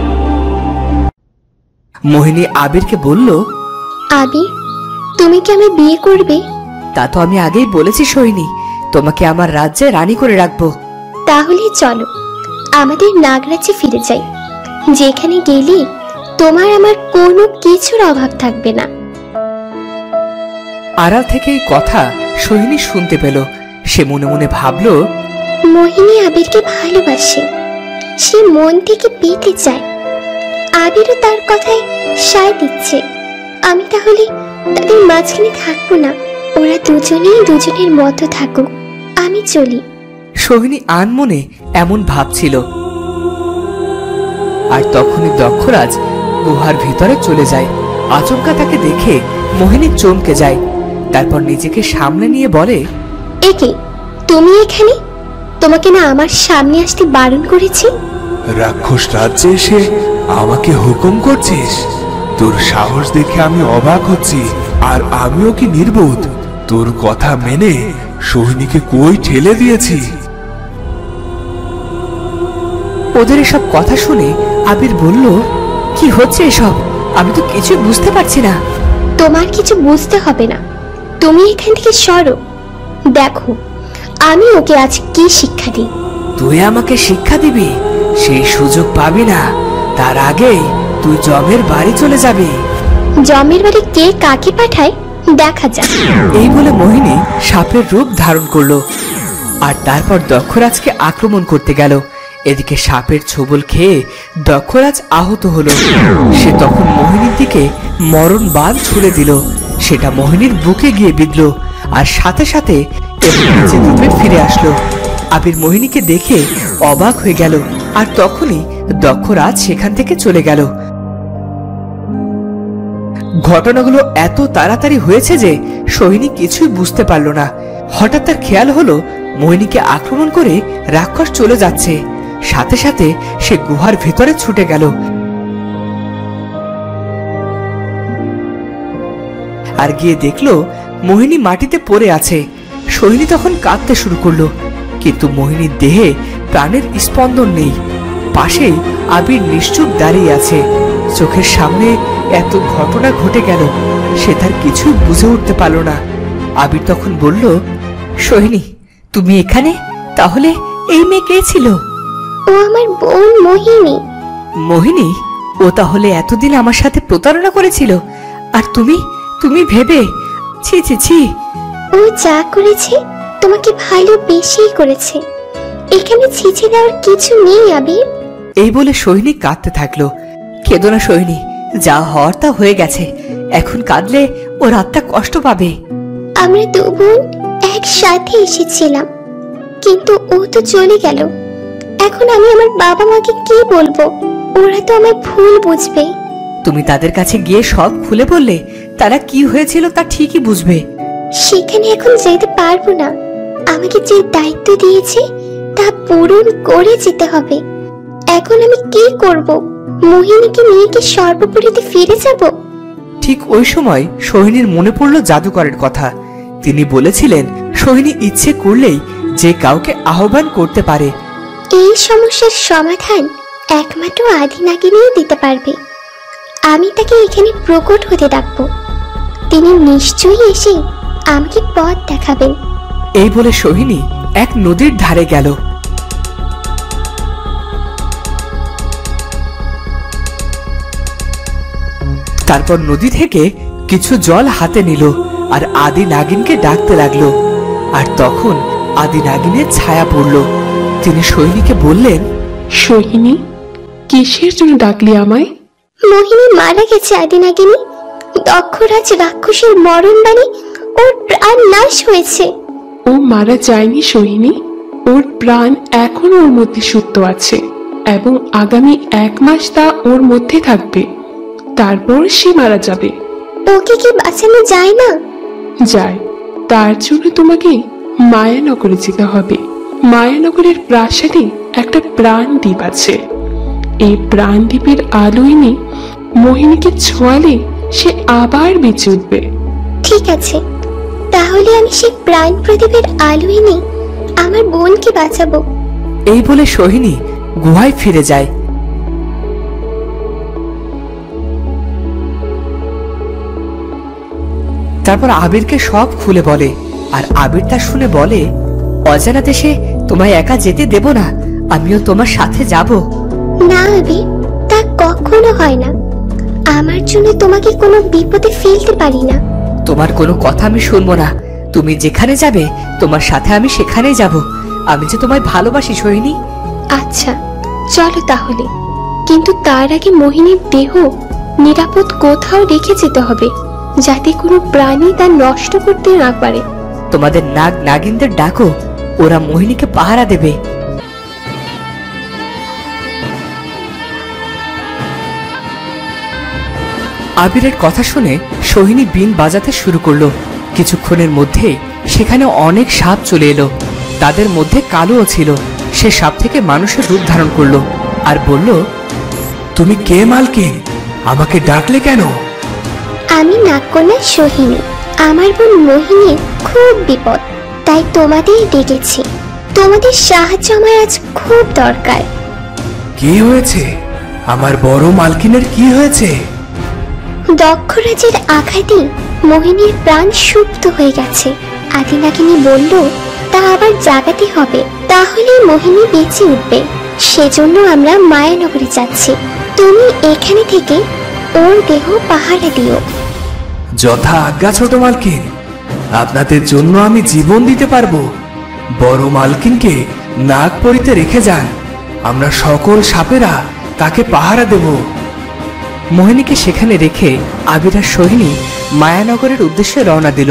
মোহিনী আবিরকে বলল, আবির, তুমি কি আমি বিয়ে করবে? তা তো আমি আগেই বলেছি সোহিনী, তোমাকে আমার রাজ্যে রানী করে রাখবো। তাহলে চলো আমাদের নাগরাজ্যে ফিরে যাই, যেখানে গেলে তোমার আমার কোনো কিছুর অভাব থাকবে না। আড়াল থেকে এই কথা সোহিনী শুনতে পেল। সে মনে মনে ভাবল, মোহিনী আবিরকে ভালোবাসে, সে মন থেকে পেতে চায়। আবিরও তার কথায় সায় দিচ্ছে। আমি তাহলে তাদের মাঝখানে থাকবো না, ওরা দুজনেই দুজনের মতো থাকুক, আমি চলি। সোহিনী আনমনে এমন ভাবছিল। আর তখনই দক্ষরাজ গুহার ভিতরে চলে যায়। আচমকা তাকে দেখে মোহিনী চমকে যায়। তারপর নিজেকে সামনে নিয়ে বলে, একে তুমি এখানে? তোমাকে না আমার সামনে আসতে বারণ করেছি? রাক্ষস রাজ্যে এসে আমাকে হুকুম করছিস? তোর সাহস দেখে আমি অবাক হচ্ছি। আর আমিও কি নির্বোধ? তোর কথা মেনে সোহিনীকে কই ঠেলে দিয়েছি। ওদের এসব কথা শুনে আবির বলল, কি হচ্ছে এসব? আমি তো কিছু বুঝতে পারছি না। তোমার কিছু বুঝতে হবে না, তুমি এখান থেকে সরো। দেখো আমি ওকে আজ কি শিক্ষা দিই। তুই আমাকে শিক্ষা দিবি? সেই সুযোগ পাবি না। তার আগেই তুই জমের বাড়ি চলে যাবি। জমের বাড়ি কে কাকে পাঠায় দেখা যাক। এই বলে মোহিনী সাপের রূপ ধারণ করলো আর তারপর দক্ষরাজকে আক্রমণ করতে গেল। এদিকে সাপের ছোবল খেয়ে দক্ষরাজ আহত হলো। সে তখন মোহিনীর দিকে মরণ বাণ ছুড়ে দিল। সেটা মোহিনীর বুকে গিয়ে বিঁধল আর সাথে সাথে নিজের রূপে ফিরে আসলো। আবির মোহিনীকে দেখে অবাক হয়ে গেল আর তখনই দক্ষরাজ সেখান থেকে চলে গেল। ঘটনাগুলো এত তাড়াতাড়ি হয়েছে যে সোহিনী কিছুই বুঝতে পারল না। হঠাৎ তার খেয়াল হলো মোহিনীকে আক্রমণ করে রাক্ষস চলে যাচ্ছে। সাথে সাথে সে গুহার ভেতরে ছুটে গেল আর গিয়ে দেখলো মোহিনী মাটিতে পড়ে আছে। সোহিনী তখন কাঁদতে শুরু করলো, কিন্তু মোহিনীর দেহে প্রাণের স্পন্দন নেই। পাশেই আবির নিশ্চুপ দাঁড়িয়ে আছে। চোখের সামনে এত ঘটনা ঘটে গেল, সে তার কিছু বুঝে উঠতে পারল না। আবির তখন বলল, সোহিনী তুমি এখানে? তাহলে এই মেয়ে কে ছিল? ও আমার বোন মোহিনী। মোহিনী? ও তাহলে এতদিন আমার সাথে প্রতারণা করেছিল? আর তুমি তুমি ভেবে? ছি ছি ছি। ও যা করেছে তোমাকে ভালোবেসেই করেছে, এখানে ছিছি দেওয়ার কিছু নেই আবির। এই বলে সোহিনী কাঁদতে থাকলো। কেঁদো না সোহিনী, যা হওয়ার তা হয়ে গেছে। এখন কাঁদলে ওর আত্মা কষ্ট পাবে। আমরা দু বোন একসাথে এসেছিলাম, কিন্তু ও তো চলে গেল। এখন আমি আমার বাবা মাকে কি বলবো? ওরা তো আমায় ভুল বুঝবে। তুমি তাদের কাছে গিয়ে সব খুলে বললে তারা কি হয়েছিল তা ঠিকই বুঝবে। সেখানে এখন যেতে পারবো না। আমাকে যে দায়িত্ব দিয়েছে তা পূরণ করে যেতে হবে। এখন আমি কি করব? মোহিনীকে নিয়ে কি সর্বপুরীতে ফিরে যাব? ঠিক ওই সময় সোহিনীর মনে পড়ল জাদুকরের কথা। তিনি বলেছিলেন সোহিনী ইচ্ছে করলেই যে কাউকে আহ্বান করতে পারে। এই সমস্যার সমাধান একমাত্র আদিনাগিনীই দিতে পারবে। আমি তাকে এখানে প্রকট হতে ডাকবো। তিনি নিশ্চয়ই এসে আমাকে পথ দেখাবেন। এই বলে সোহিনী এক নদীর ধারে গেল। তারপর নদী থেকে কিছু জল হাতে নিল আর আদি নাগিনকে ডাকতে লাগলো। আর তখন আদি নাগিনের ছায়া পড়ল। তিনি সোহিনীকে বললেন, সোহিনী, কিসের জন্য ডাকলি আমায়? মোহিনী মারা গেছে আদিনাগিনী। দক্ষরাজ রাক্ষসের মরণ বাণী ওর প্রাণ নাশ হয়েছে। ও মারা যায়নি সোহিনী, ওর প্রাণ এখন ওর মধ্যে সুপ্ত আছে এবং আগামী এক মাস তা ওর মধ্যে থাকবে। তারপর সে মারা যাবে। ওকে কি বাঁচানো যায় না? যায়। তার জন্য তোমাকে মায়ানগরে যেতে হবে। মায়ানগরের প্রাসাদে একটা প্রাণদ্বীপ আছে। এই প্রাণদ্বীপের আলো এনে মোহিনীকে ছোঁয়ালে সে আবার বেঁচে উঠবে। ঠিক আছে, তাহলে আমি সেই প্রাণ প্রদীপের আলো এনে আমার বোনকে বাঁচাবো। এই বলে সোহিনী গুহায় ফিরে যায়। তারপর আবিরকে সব খুলে বলে, আর আবির তা শুনে বলে, অজানা দেশে তোমায় একা যেতে দেব না, আমিও তোমার সাথে যাব। না আবির, তা কখনো হয় না। আমার জন্য তোমাকে কোনো বিপদে ফেলতে পারি না। তোমার কোনো কথা আমি শুনবো না। তুমি যেখানে যাবে তোমার সাথে আমি সেখানেই যাব। আমি যে তোমায় ভালোবাসি সোহিনী। আচ্ছা চলো তাহলে, কিন্তু তার আগে মোহিনীর দেহ নিরাপদ কোথাও রেখে যেতে হবে, যাতে কোনো প্রাণী তা নষ্ট করতে না পারে। তোমাদের নাগ নাগিনদের ডাকো, ওরা মোহিনীকে পাহারা দেবে। আবিরের কথা শুনে সোহিনী বিন বাজাতে শুরু করলো। কিছুক্ষণের মধ্যে সেখানে অনেক সাপ চলে এলো। তাদের মধ্যে কালোও ছিল। সে সাপ থেকে মানুষের রূপ ধারণ করলো আর বলল, তুমি কে মালকিন? আমাকে ডাকলে কেন? আমি নাগকন্যা সোহিনী। আমার বোন মোহিনীর খুব বিপদ, তাই তোমাদের ডেকেছি। তোমাদের সাহায্য আমার আজ খুব দরকার। কি হয়েছে? আমার বড় মালকিনের কি হয়েছে? দক্ষরাজের আঘাতে মোহিনীর প্রাণ সুপ্ত হয়ে গেছে। আদিনাগিনী বলল তা আবার জাগাতে হবে, তাহলে মোহিনী বেঁচে উঠবে। সেজন্য আমরা মায়ানগরে যাচ্ছি। তুমি এখানে থেকে ওর দেহ পাহারা দিও। যথা আজ্ঞা ছোট মালকিন, আপনাদের জন্য আমি জীবন দিতে পারবো। বড় মালকিনকে নাগ পরিতে রেখে যান, আমরা সকল সাপেরা তাকে পাহারা দেব। মোহিনীকে সেখানে রেখে আবির আর সোহিনী মায়ানগরের উদ্দেশ্যে রওনা দিল।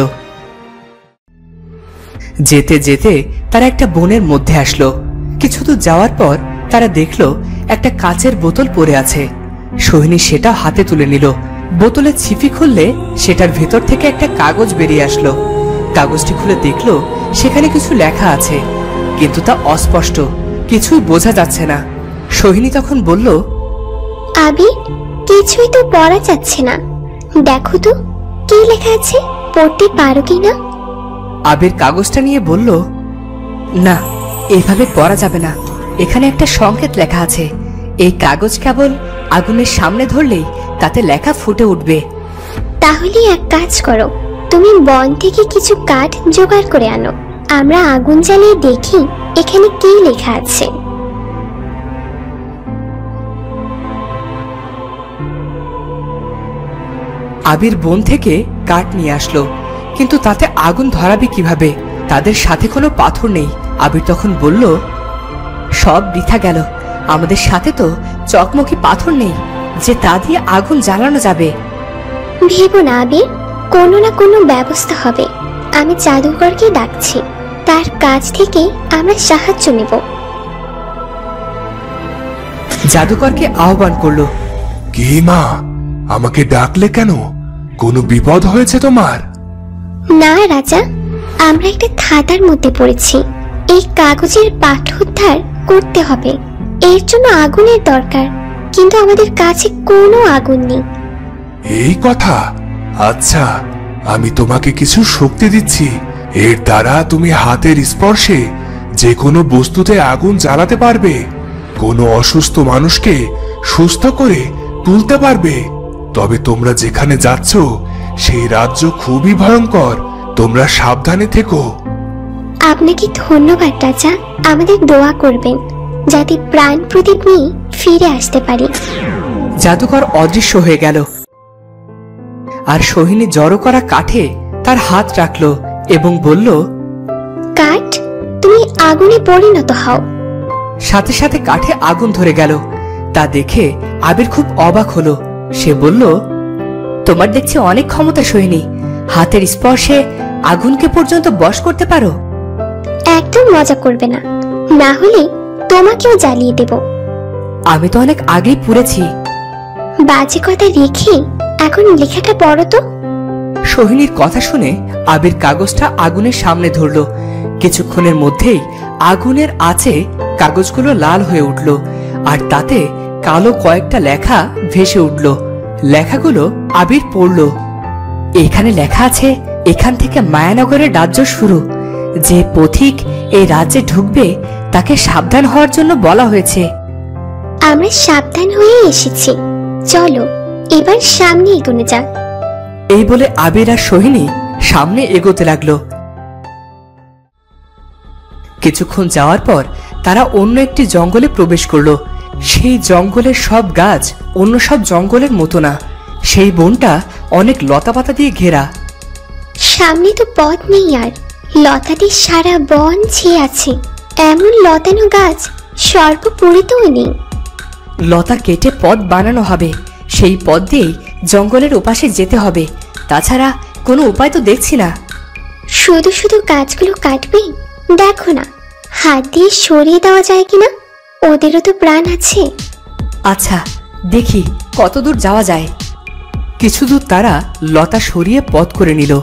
যেতে যেতে তারা একটা বনের মধ্যে আসলো। কিছু দূর যাওয়ার পর তারা দেখলো একটা কাচের বোতল পড়ে আছে। সোহিনী সেটা হাতে তুলে নিল। বোতলের ছিপি খুললে সেটার ভেতর থেকে একটা কাগজ বেরিয়ে আসলো। কাগজটি খুলে দেখলো সেখানে কিছু লেখা আছে, কিন্তু তা অস্পষ্ট, কিছুই বোঝা যাচ্ছে না। সোহিনী তখন বলল, আবি, কিছুই তো পড়া যাচ্ছে না। দেখো তো কি লেখা আছে, পড়তে পারো কিনা? আবির কাগজটা নিয়ে বলল, না, এইভাবে পড়া যাবে না। এখানে একটা সংকেত লেখা আছে। এই কাগজ কেবল আগুনের সামনে ধরলেই তাতে লেখা ফুটে উঠবে। তাহলে এক কাজ করো, তুমি বন থেকে কিছু কাঠ জোগাড় করে আনো। আমরা আগুন জ্বালিয়ে দেখি এখানে কি লেখা আছে। আবির বন থেকে কাঠ নিয়ে আসলো, কিন্তু তাতে আগুন ধরাবে কিভাবে? তাদের সাথে কোনো পাথর নেই। আবির তখন বলল, সব বৃথা গেল। আমাদের সাথে তো চকমকি পাথর নেই যে তা দিয়ে আগুন জ্বালানো যাবে। ভেবো না আবির, কোনো না কোনো ব্যবস্থা হবে। আমি জাদুকরকে ডাকছি, তার কাছ থেকে আমরা সাহায্য নেব। জাদুকরকে আহ্বান করলো। কি মা, আমাকে ডাকলে কেন? কোনো বিপদ হয়েছে তোমার? না রাজা, আমরা একটা ধাঁধার মধ্যে পড়েছি। এই কাগজের পাঠোদ্ধার করতে হবে। এর জন্য আগুনের দরকার, কিন্তু আমাদের কাছে কোনো আগুন নেই। এই কথা? আচ্ছা, আমি তোমাকে কিছু শক্তি দিচ্ছি। এর দ্বারা তুমি হাতের স্পর্শে যে কোনো বস্তুতে আগুন জ্বালাতে পারবে। কোনো অসুস্থ মানুষকে সুস্থ করে তুলতে পারবে। তবে তোমরা যেখানে যাচ্ছ সেই রাজ্য খুবই ভয়ঙ্কর, তোমরা সাবধানে থেকো। আপনাকে ধন্যবাদ রাজা। আমাদের দোয়া করবেন যাতে প্রাণ প্রদীপ নিয়ে ফিরে আসতে পারি। জাদুকর অদৃশ্য হয়ে গেল, আর সোহিনী জড়ো করা কাঠে তার হাত রাখলো এবং বলল, কাঠ, তুমি আগুনে পরিণত হও। সাথে সাথে কাঠে আগুন ধরে গেল। তা দেখে আবির খুব অবাক হলো। সে বলল, তোমার দেখছি অনেক ক্ষমতা সোহিনী, হাতের স্পর্শে আগুনকে পর্যন্ত বশ করতে পারো। একদম মজা করবে না, না হলে তোমাকেও জ্বালিয়ে দেব। আমি তো অনেক আগেই পুড়েছি। বাজে কথা রেখে এখন লেখাটা পড়ো তো। সোহিনীর কথা শুনে আবির কাগজটা আগুনের সামনে ধরল। কিছুক্ষণের মধ্যেই আগুনের আঁচে কাগজগুলো লাল হয়ে উঠল, আর তাতে কালো কয়েকটা লেখা ভেসে উঠল। লেখাগুলো আবির পড়ল। এখানে লেখা আছে, এখান থেকে মায়ানগরের রাজ্য শুরু। যে পথিক এই রাজ্যে ঢুকবে তাকে সাবধান হওয়ার জন্য বলা হয়েছে। আমরা সাবধান হয়ে এসেছি, চলো এবার সামনে এগোনো যাক। এই বলে আবির আর সোহিনী সামনে এগোতে লাগলো। কিছুক্ষণ যাওয়ার পর তারা অন্য একটি জঙ্গলে প্রবেশ করলো। সেই জঙ্গলের সব গাছ অন্য সব জঙ্গলের মতো না, সেই বনটা অনেক লতাপাতা দিয়ে ঘেরা। সামনে তো পথ নেই, আর লতাটি সারা বন ছেয়ে আছে। এমন লতানো গাছ সর্বপরিতও নেই। লতা কেটে পথ বানানো হবে, সেই পথ দিয়েই জঙ্গলের ওপাশে যেতে হবে, তাছাড়া কোনো উপায় তো দেখছি না। শুধু শুধু গাছগুলো কাটবে? দেখো না, হাত দিয়ে সরিয়ে দেওয়া যায় কিনা, ওদেরও তো প্রাণ আছে। আচ্ছা দেখি কত দূর যাওয়া যায়। কিছু দূর তারা লতা সরিয়ে পথ করে নিল,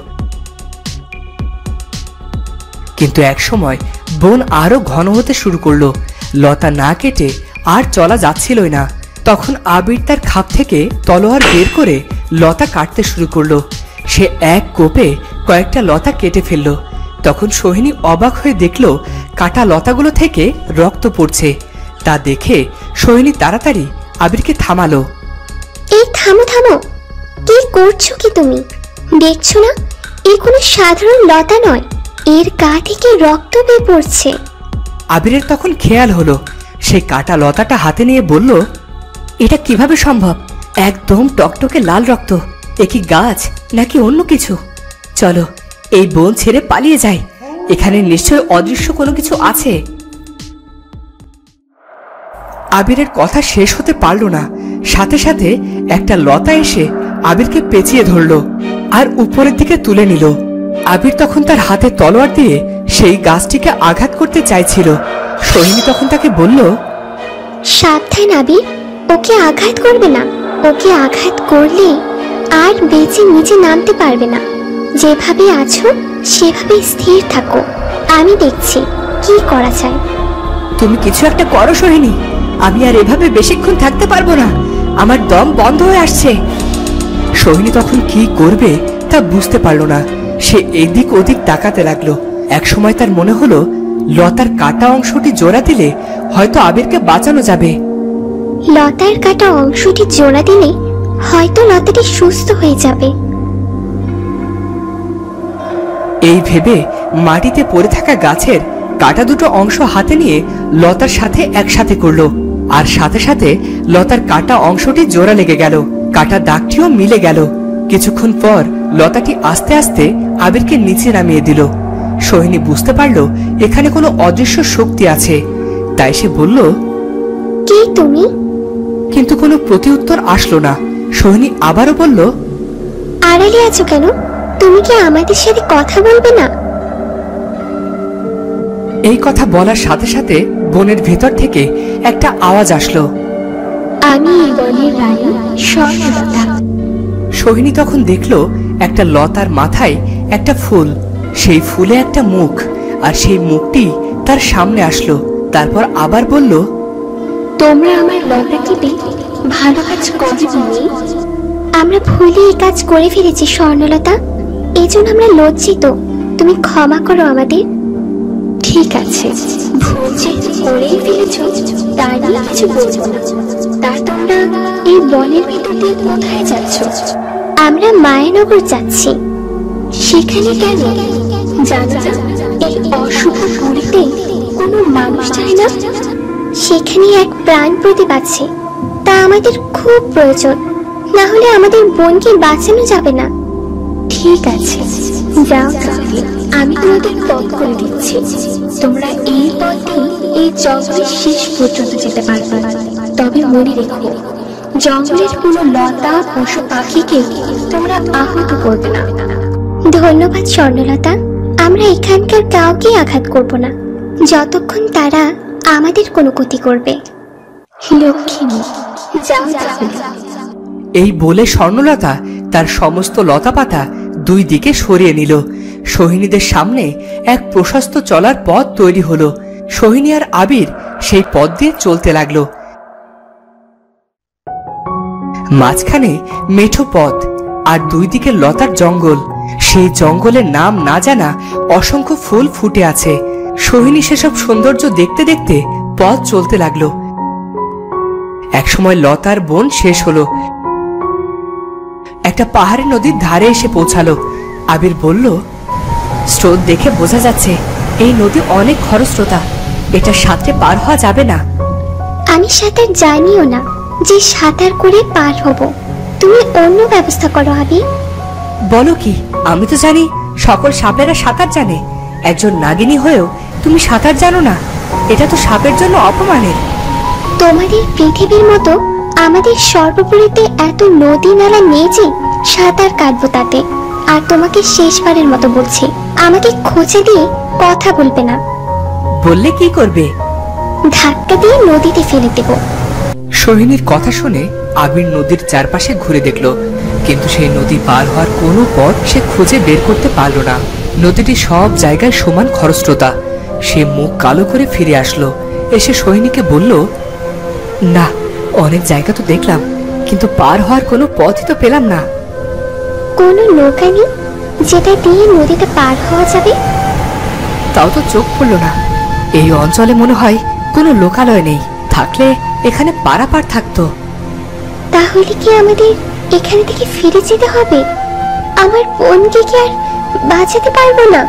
কিন্তু এক সময় বন আরো ঘন হতে শুরু করলো। লতা না কেটে আর চলা যাচ্ছিলই না। তখন আবির তার খাপ থেকে তলোয়ার বের করে লতা কাটতে শুরু করলো। সে এক কোপে কয়েকটা লতা কেটে ফেললো। তখন সোহিনী অবাক হয়ে দেখল কাটা লতাগুলো থেকে রক্ত পড়ছে। তা দেখে সোহিনী তাড়াতাড়ি আবিরকে থামালো। এই থামো থামো, কি করছো কি তুমি? দেখছো না এ কোনো সাধারণ লতা নয়, এর গা থেকে রক্ত বের পড়ছে। আবিরের তখন খেয়াল হলো। সে কাটা লতাটা হাতে নিয়ে বলল, এটা কিভাবে সম্ভব? একদম টকটকে লাল রক্ত। এ কি গাছ নাকি অন্য কিছু? চলো এই বন ছেড়ে পালিয়ে যাই, এখানে নিশ্চয় অদৃশ্য কোনো কিছু আছে। আবিরের কথা শেষ হতে পারল না, সাথে সাথে একটা লতা এসে আবিরকে পেঁচিয়ে ধরল আর উপরের দিকে তুলে নিল। আবির তখন তার হাতে তলোয়ার দিয়ে সেই গাছটিকে আঘাত করতে চাইছিল। সোহিনী তখন তাকে বলল, সাবধান আবির, ওকে আঘাত করবে না। ওকে আঘাত করলে আর বেঁচে নিচে নামতে পারবে না। যেভাবে আছো সেভাবে স্থির থাকো, আমি দেখছি কি করা যায়। তুমি কিছু একটা করো সোহিনী, আমি আর এভাবে বেশিক্ষণ থাকতে পারবো না, আমার দম বন্ধ হয়ে আসছে। সোহিনী তখন কি করবে তা বুঝতে পারল না। সে এদিক ওদিক তাকাতে লাগলো। একসময় তার মনে হলো লতার কাটা অংশটি জোড়া দিলে হয়তো আবিরকে বাঁচানো যাবে। লতার কাটা অংশটি জোড়া দিলে হয়তো লতাটি সুস্থ হয়ে যাবে। এই ভেবে মাটিতে পড়ে থাকা গাছের কাটা দুটো অংশ হাতে নিয়ে লতার সাথে একসাথে করলো, আর সাথে সাথে লতার কাটা অংশটি জোড়া লেগে গেল। কাটা দাগটিও মিলে গেল। কিছুক্ষণ পর লতাটি আস্তে আস্তে আবিরকে নিচে নামিয়ে দিল। সোহিনী বুঝতে পারল এখানে কোনো অদৃশ্য শক্তি আছে, তাই সে বলল, কে তুমি? কিন্তু কোনো প্রতিউত্তর আসলো না। সোহিনী আবারও বলল, আড়ালে আছো কেন? তুমি কি আমাদের সাথে কথা বলবে না? এই কথা বলার সাথে সাথে বনের ভেতর থেকে একটা আওয়াজ আসলো, আমি এই বনের রানী স্বর্ণলতা। সোহিনী তখন দেখলো একটা লতার মাথায় একটা ফুল, সেই ফুলে একটা মুখ, আর সেই মুখটি তার সামনে আসলো। তারপর আবার বলল, তোমরা আমার লতাকে পেয়ে ভালো কাজ করনি। আমরা ভুলে এই কাজ করে ফেলেছি স্বর্ণলতা, এই জন্য আমরা লজ্জিত। তুমি ক্ষমা করো আমাদের। ঠিক আছে, ভুল যে করেই ফেলেছ তা নিয়ে কিছু বলবো না। তা তোমরা এই বনের ভিতর দিয়ে কোথায় যাচ্ছ? আমরা মায়ানগর যাচ্ছি। সেখানে কেন? জানো না এই অশুভ পুরীতে কোনো মানুষ যায় না? সেখানে এক প্রাণ প্রদীপ আছে, তা আমাদের খুব প্রয়োজন, না হলে আমাদের বোনকে বাঁচানো যাবে না। ঠিক আছে, যাও তাহলে, আমি তোমাদের পথ করে দিচ্ছি। তোমরা এই পথে এই জঙ্গলের শেষ পর্যন্ত যেতে পারবে। তবে মনে রেখো, জঙ্গলের কোনো লতা পশু পাখিকে তোমরা আহত করবে না। ধন্যবাদ স্বর্ণলতা, আমরা এখানকার কাউকে আঘাত করব না যতক্ষণ তারা আমাদের কোনো ক্ষতি করবে। লক্ষ্মী, যাও তাহলে। এই বলে স্বর্ণলতা তার সমস্ত লতাপাতা দুই দিকে সরিয়ে নিল। সোহিনীদের সামনে এক প্রশস্ত চলার পথ তৈরি হলো। সোহিনী আর আবির সেই পথ দিয়ে চলতে লাগলো। মাঝখানে মেঠো পথ আর দুই দিকে লতার জঙ্গল। সেই জঙ্গলের নাম না জানা অসংখ্য ফুল ফুটে আছে। সোহিনী সেসব সৌন্দর্য দেখতে দেখতে পথ চলতে লাগলো। একসময় লতার বন শেষ হলো, একটা পাহাড়ি নদীর ধারে এসে পৌঁছালো। আবির বলল, স্রোত দেখে বোঝা যাচ্ছে এই নদী অনেক খরস্রোতা, এটা সাঁতরে পার হওয়া যাবে না। আমি সাঁতার জানিও না যে সাঁতার করে পার হব, তুমি অন্য ব্যবস্থা করো আবির। বলো কি? আমি তো জানি সকল সাপেরা সাঁতার জানে, একজন নাগিনী হয়েও তুমি সাঁতার জানো না, এটা তো সাপের জন্য অপমানের। তোমাদের পৃথিবীর মতো আমাদের সর্বোপরিতে এত নদী নালা নেই যে সাঁতার কাটবো তাতে। আর তোমাকে শেষবারের মতো বলছি, আমাকে খোঁচে দিয়ে কথা বলবে না। বললে কি করবে? ধাক্কা দিয়ে নদীতে ফেলে দেব। সোহিনীর কথা শুনে আবির নদীর চারপাশে ঘুরে দেখল, কিন্তু সেই নদী পার হওয়ার কোনো পথ সে খুঁজে বের করতে পারল না। নদীটি সব জায়গায় সমান খরস্রোতা। সে মুখ কালো করে ফিরে আসলো, এসে সোহিনীকে বলল, না, অনেক জায়গা তো দেখলাম, কিন্তু পার হওয়ার কোনো পথই তো পেলাম না। কোনো নৌকা নেই যেটা দিয়ে নদীতে পার হওয়া যাবে? তাও তো চোখ পড়ল না। এই অঞ্চলে মনে হয় কোনো লোকালয় নেই, থাকলে এখানে পারাপার থাকতো। তাহলে কি আমাদের এখানে থেকে ফিরে যেতে হবে? আমার বোনকে কি আর বাঁচাতে পারবো না?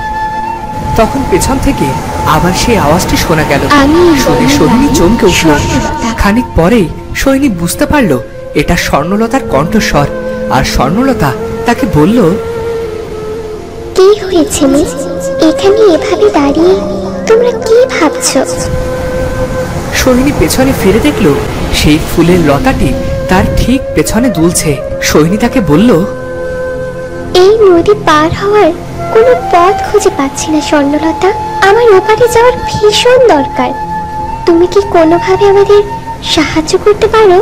তখন পেছন থেকে আবার সেই আওয়াজটি শোনা গেল। আমি শুনে সোহিনী চমকে উঠল। স্বর্ণলতা। খানিক পরেই সোহিনী বুঝতে পারল এটা স্বর্ণলতার কণ্ঠস্বর, আর স্বর্ণলতা তাকে বলল, কি হয়েছে মিস? এখানে এভাবে দাঁড়িয়ে তোমরা কি ভাবছো? সোহিনী পেছনে ফিরে দেখল সেই ফুলের লতাটি তার ঠিক পেছনে দুলছে। সোহিনী তাকে বলল, এই নদী পার হওয়ার কোনো পথ খুঁজে পাচ্ছি না স্বর্ণলতা, আমার ওপারে যাওয়ার ভীষণ দরকার। তুমি কি কোনোভাবে আমাদের সাহায্য করতে পারো?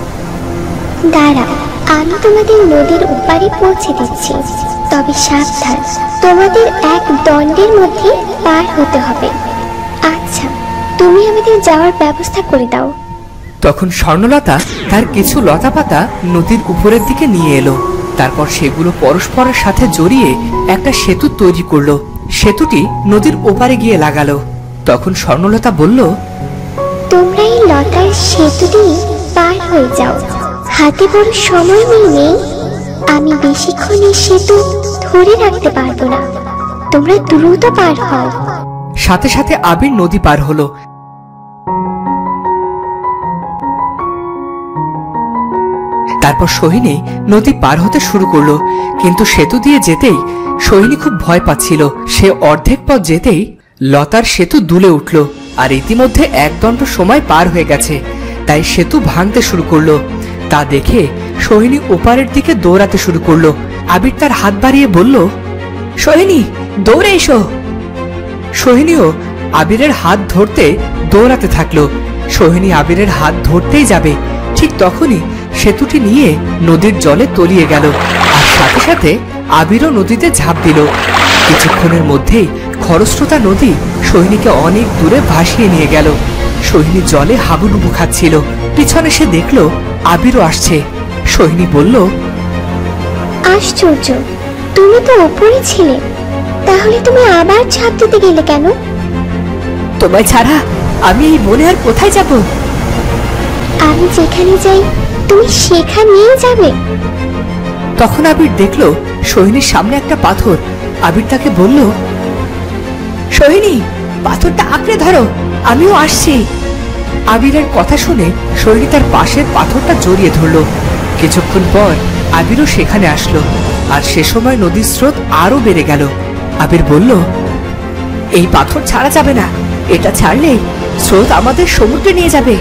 দাঁড়াও, আমি তোমাদের নদীর ওপারে পৌঁছে দিচ্ছি, তবে সাবধান, তোমাদের এক দণ্ডের মধ্যে পার হতে হবে। আচ্ছা, তুমি আমাদের যাওয়ার ব্যবস্থা করে দাও। তখন স্বর্ণলতা তার কিছু লতাপাতা নদীর উপরের দিকে নিয়ে এলো। তারপর সেগুলো পরস্পরের সাথে জড়িয়ে একটা সেতু তৈরি করলো। সেতুটি নদীর ওপারে গিয়ে লাগালো। তখন স্বর্ণলতা বলল, তোমরা এই লতার সেতু দিয়ে পার হয়ে যাও, হাতে বড় সময় নেই, আমি বেশিক্ষণ এই সেতু ধরে রাখতে পারবো না, তোমরা দ্রুত পার হও। সাথে সাথে আবির নদী পার হলো। তারপর সোহিনী নদী পার হতে শুরু করলো, কিন্তু সেতু দিয়ে যেতেই সোহিনী খুব ভয় পাচ্ছিল। সে অর্ধেক পথ যেতেই লতার সেতু দুলে উঠল, আর ইতিমধ্যে এক দণ্ড সময় পার হয়ে গেছে, তাই সেতু ভাঙতে শুরু করলো। তা দেখে সোহিনী ওপারের দিকে দৌড়াতে শুরু করলো। আবির তার হাত বাড়িয়ে বলল, সোহিনী, দৌড়ে এসো। সোহিনীও আবিরের হাত ধরতে দৌড়াতে থাকলো। সোহিনী আবিরের হাত ধরতেই যাবে, ঠিক তখনই সেতুটি নিয়ে নদীর জলে তলিয়ে গেল, আর সাথে সাথে আবিরও নদীতে ঝাঁপ দিল। কিছুক্ষণের মধ্যেই খরস্রোতা নদী সোহিনীকে অনেক দূরে ভাসিয়ে নিয়ে গেল। সোহিনী জলে হাবুডুবু খাচ্ছিল। পিছনে সে দেখলো আবিরও আসছে। সোহিনী বলল, আশ্চর্য, তুমি তো ওপরে ছিলে, তাহলে তুমি আবার ঝাঁপ দিতে গেলে কেন? তোমায় ছাড়া আমি এই বনে আর কোথায় যাব? আমি যেখানে যাই তুমি সেখানেই যাবে। তখন আবির দেখলো সোহিনীর সামনে একটা পাথর। আবির তাকে বলল, সোহিনী, পাথরটা আঁকড়ে ধরো, আমিও আসছি। আবিরের কথা শুনে সোহিনী তার পাশের পাথরটা জড়িয়ে ধরলো। কিছুক্ষণ পর আবিরও সেখানে আসলো, আর সে সময় নদীর স্রোত আরো বেড়ে গেল। আবির বলল, এই পাথর ছাড়া যাবে না, এটা ছাড়লেই স্রোত আমাদের সমুদ্রে নিয়ে যাবে।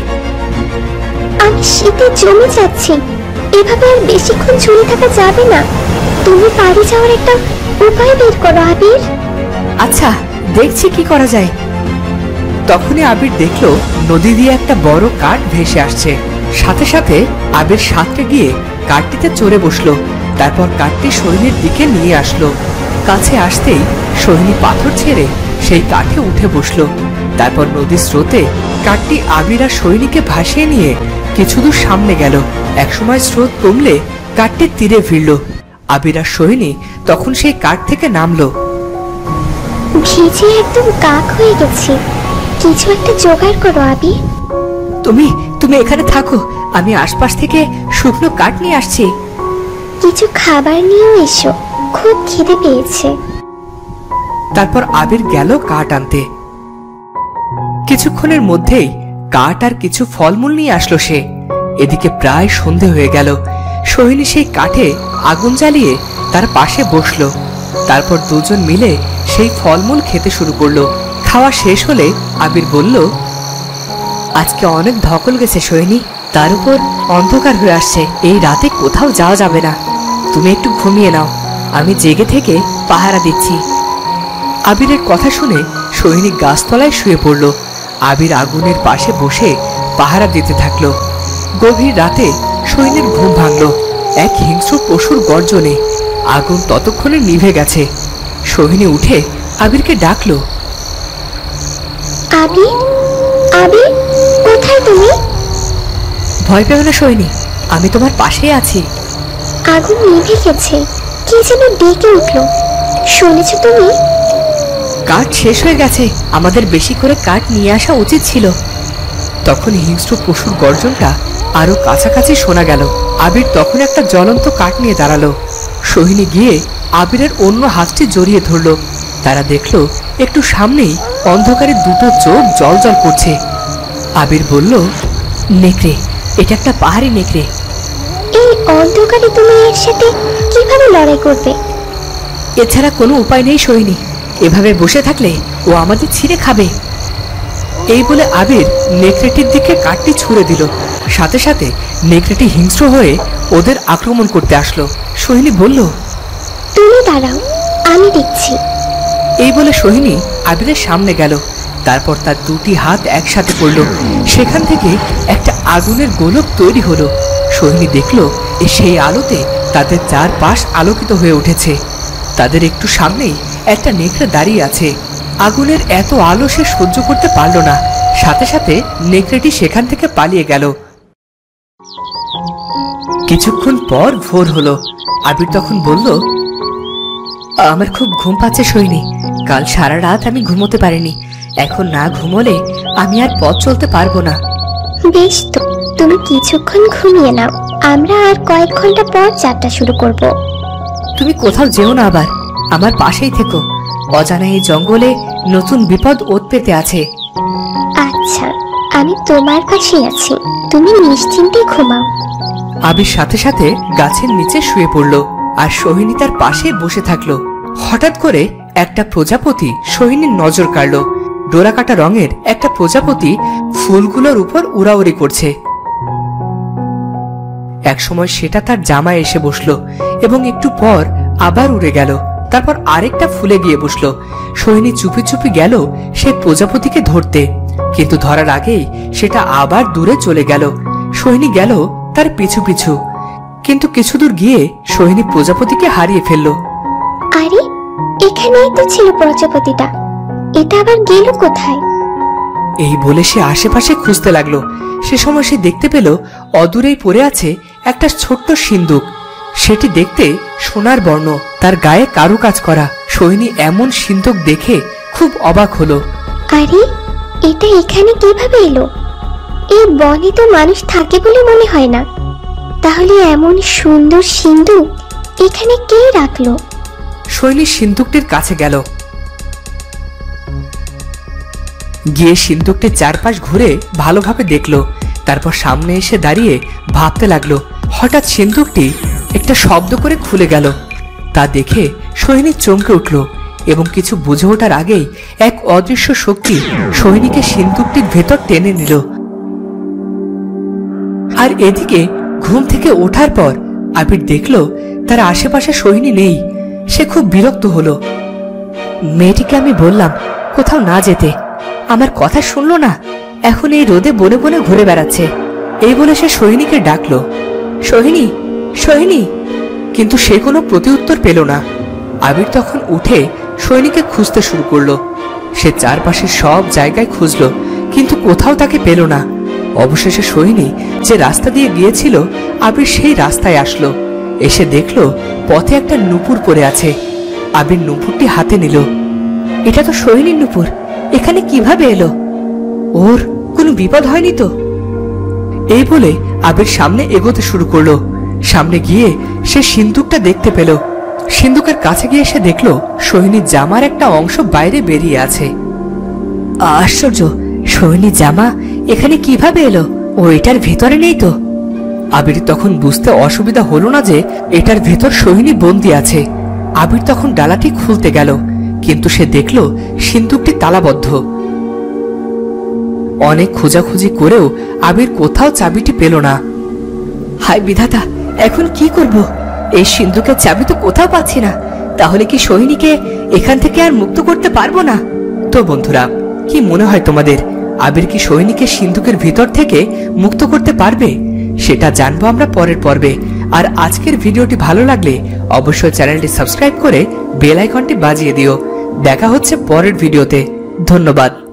আমি শীতে জমে যাচ্ছি, এভাবে আর বেশিক্ষণ ঝুলে থাকা যাবে না, তুমি পাড়ে যাওয়ার একটা উপায় বের করো আবির। আচ্ছা, দেখছি কি করা যায়। তখনই আবির দেখলো নদী দিয়ে একটা বড় কাঠ ভেসে আসছে। সাথে সাথে আবির সাঁতরে গিয়ে কাঠটিতে চড়ে বসলো। তারপর কাঠটি সোহিনীর দিকে নিয়ে আসলো। কাছে আসতেই সোহিনী পাথর ছেড়ে সেই কাঠে উঠে বসলো। তারপর নদীর স্রোতে কাঠটি আবির আর সোহিনীকে ভাসিয়ে নিয়ে কিছু দূর সামনে গেল। একসময় স্রোত কমলে কাঠটি তীরে ভিড়ল। আবির আর সোহিনী তখন সেই কাঠ থেকে নামলো। ভিজে একদম কাক হয়ে গেছি। কিছু একটা জোগাড় করো আবি। তুমি তুমি এখানে থাকো, আমি আশপাশ থেকে শুকনো কাঠ নিয়ে আসছি। কিছু খাবার নিয়েও এসো, খুব খিদে পেয়েছে। তারপর আবির গেল কাঠ আনতে। কিছুক্ষণের মধ্যেই কাঠ আর কিছু ফলমূল নিয়ে আসলো সে। এদিকে প্রায় সন্ধে হয়ে গেল। সোহিনী সেই কাঠে আগুন জ্বালিয়ে তার পাশে বসলো। তারপর দুজন মিলে সেই ফলমূল খেতে শুরু করলো। খাওয়া শেষ হলে আবির বলল, আজকে অনেক ধকল গেছে সোহিনী, তার উপর অন্ধকার হয়ে আসছে। এই রাতে কোথাও যাওয়া যাবে না, তুমি একটু ঘুমিয়ে নাও, আমি জেগে থেকে পাহারা দিচ্ছি। আবিরের কথা শুনে সোহিনী গাছতলায় শুয়ে পড়ল। আবির আগুনের পাশে বসে পাহারা দিতে থাকলো। গভীর রাতে সোহিনীর ঘুম ভাঙল এক হিংস্র পশুর গর্জনে। আগুন ততক্ষণে নিভে গেছে। সোহিনী উঠে আবিরকে ডাকলো, আবি, আবি, কোথায় তুমি? ভয় পেও না সোহিনী, আমি তোমার পাশেই আছি। আগুন নিভে গেছে, কি যেন ডেকে উঠলো, শুনেছ তুমি? কাঠ শেষ হয়ে গেছে, আমাদের বেশি করে কাঠ নিয়ে আসা উচিত ছিল। তখন হিংস্র পশুর গর্জনটা আরো কাছাকাছি শোনা গেল। আবির তখন একটা জ্বলন্ত কাঠ নিয়ে দাঁড়ালো। সোহিনী গিয়ে আবিরের অন্য হাতটি জড়িয়ে ধরলো। তারা দেখলো একটু সামনেই অন্ধকারে দুটো চোখ জল জল করছে। আবির বলল, নেকড়ে, এটা একটা পাহাড়ি নেকড়ে। এই অন্ধকারে তুমি এর সাথে কিভাবে লড়াই করবে? এছাড়া কোনো উপায় নেই সোহিনী, এভাবে বসে থাকলে ও আমাদের ছিঁড়ে খাবে। এই বলে আবির নেকড়েটির দিকে কাঠটি ছুঁড়ে দিল। সাথে সাথে নেকড়েটি হিংস্র হয়ে ওদের আক্রমণ করতে আসলো। সোহিনী বলল, তুমি দাঁড়াও, আমি দেখছি। এই বলে সোহিনী আবিরের সামনে গেল। তারপর তার দুটি হাত একসাথে পড়ল। সেখান থেকে একটা আগুনের গোলক তৈরি হলো। সোহিনী দেখলো সেই আলোতে তাদের চারপাশ আলোকিত হয়ে উঠেছে। তাদের একটু সামনেই একটা নেকড়ে দাঁড়িয়ে আছে। আগুনের এত আলো সে সহ্য করতে পারল না। সাথে সাথে নেকড়েটি সেখান থেকে পালিয়ে গেল। কিছুক্ষণ পর ভোর হলো। আবির তখন বলল, আমার খুব ঘুম পাচ্ছে সোহিনী, কাল সারা রাত আমি ঘুমোতে পারিনি। এখন না ঘুমোলে আমি আর পথ চলতে পারবো না। বেশ তো, তুমি কিছুক্ষণ ঘুমিয়ে নাও, আমরা আর কয়েক ঘন্টা পর যাত্রা শুরু করব। তুমি কোথাও যেও না, আবার আমার পাশেই থেকো। অজানা এই জঙ্গলে নতুন বিপদ ওত পেতে আছে। আচ্ছা, আমি তোমার পাশেই আছি, তুমি নিশ্চিন্তে ঘুমাও। আবির সাথে সাথে গাছের নিচে শুয়ে পড়ল আর সোহিনী তার পাশে বসে থাকলো। হঠাৎ করে একটা প্রজাপতি সোহিনীর নজর কাড়ল। ডোরাকাটা রঙের একটা প্রজাপতি ফুলগুলোর উপর উড়াউড়ি করছে। একসময় সেটা তার জামায় এসে বসলো এবং একটু পর আবার উড়ে গেল। তারপর আরেকটা ফুলে গিয়ে বসলো। সোহিনী চুপি চুপি গেল সে প্রজাপতিকে ধরতে, কিন্তু ধরার আগেই সেটা আবার দূরে চলে গেল। সোহিনী গেল তার পিছু পিছু, কিন্তু কিছু দূর গিয়ে সোহিনী প্রজাপতিকে হারিয়ে ফেললো। আরে, এখানেই তো ছিল প্রজাপতিটা, এটা আবার গেল কোথায়? এই বলে সে আশেপাশে খুঁজতে লাগলো। সে সময় সে দেখতে পেল অদূরেই পড়ে আছে একটা ছোট্ট সিন্দুক। সেটি দেখতে সোনার বর্ণ, তার গায়ে কারুকাজ করা। সোহিনী এমন সিন্দুক দেখে খুব অবাক হলো। আরে, এটা এখানে কিভাবে এলো? এই বনে তো মানুষ থাকে বলে মনে হয় না, তাহলে এমন সুন্দর সিন্দুক এখানে কে রাখলো? সোহিনী সিন্দুকটির কাছে গেল। গিয়ে সিন্দুকটির চারপাশ ঘুরে ভালোভাবে দেখলো। তারপর সামনে এসে দাঁড়িয়ে ভাবতে লাগলো। হঠাৎ সিন্দুকটি একটা শব্দ করে খুলে গেল। তা দেখে সোহিনী চমকে উঠল এবং কিছু বুঝে ওঠার আগেই এক অদৃশ্য শক্তি সোহিনীকে সিন্দুকটির ভেতর টেনে নিল। আর এদিকে ঘুম থেকে ওঠার পর আবির দেখলো তার আশেপাশে সোহিনী নেই। সে খুব বিরক্ত হলো। মেয়েটিকে আমি বললাম কোথাও না যেতে, আমার কথা শুনলো না, এখন এই রোদে বনে বনে ঘুরে বেড়াচ্ছে। এই বলে সে সোহিনীকে ডাকলো, সোহিনী, সোহিনী, কিন্তু সে কোনো প্রতিউত্তর পেল না। আবির তখন উঠে সোহিনীকে খুঁজতে শুরু করলো। সে চারপাশে সব জায়গায় খুঁজলো, কিন্তু কোথাও তাকে পেল না। অবশেষে সোহিনী যে রাস্তা দিয়ে গিয়েছিল আবির সেই রাস্তায় আসলো। এসে দেখলো পথে একটা নুপুর পড়ে আছে। আবির নুপুরটি হাতে নিল। এটা তো সোহিনীর নূপুর, এখানে কিভাবে এলো? ওর কোনো বিপদ হয়নি তো? এই বলে আবির সামনে এগোতে শুরু করলো। সামনে গিয়ে সে সিন্দুকটা দেখতে পেল। সিন্দুকের কাছে গিয়ে সে দেখলো সোহিনীর জামার একটা অংশ বাইরে বেরিয়ে আছে। আশ্চর্য, সোহিনীর জামা এখানে কিভাবে এলো? ও এটার ভেতরে নেই তো? আবির তখন বুঝতে অসুবিধা হলো না যে এটার ভেতর সোহিনী বন্দি আছে। আবির তখন ডালাটি খুলতে গেল, কিন্তু সে দেখলো সিন্দুকটি তালাবদ্ধ। অনেক খোঁজাখুঁজি করেও আবির কোথাও চাবিটি পেল না। হায় বিধাতা, এখন কি করব? এই সিন্ধুকের চাবি তো কোথাও পাচ্ছি না। তাহলে কি সোহিনীকে এখান থেকে আর মুক্ত করতে পারবো না? তো বন্ধুরা, কি মনে হয় তোমাদের, আবির কি সোহিনীকে সিন্ধুকের ভিতর থেকে মুক্ত করতে পারবে? সেটা জানবো আমরা পরের পর্বে। আর আজকের ভিডিওটি ভালো লাগলে অবশ্যই চ্যানেলটি সাবস্ক্রাইব করে বেল আইকনটি বাজিয়ে দিও। দেখা হচ্ছে পরের ভিডিওতে। ধন্যবাদ।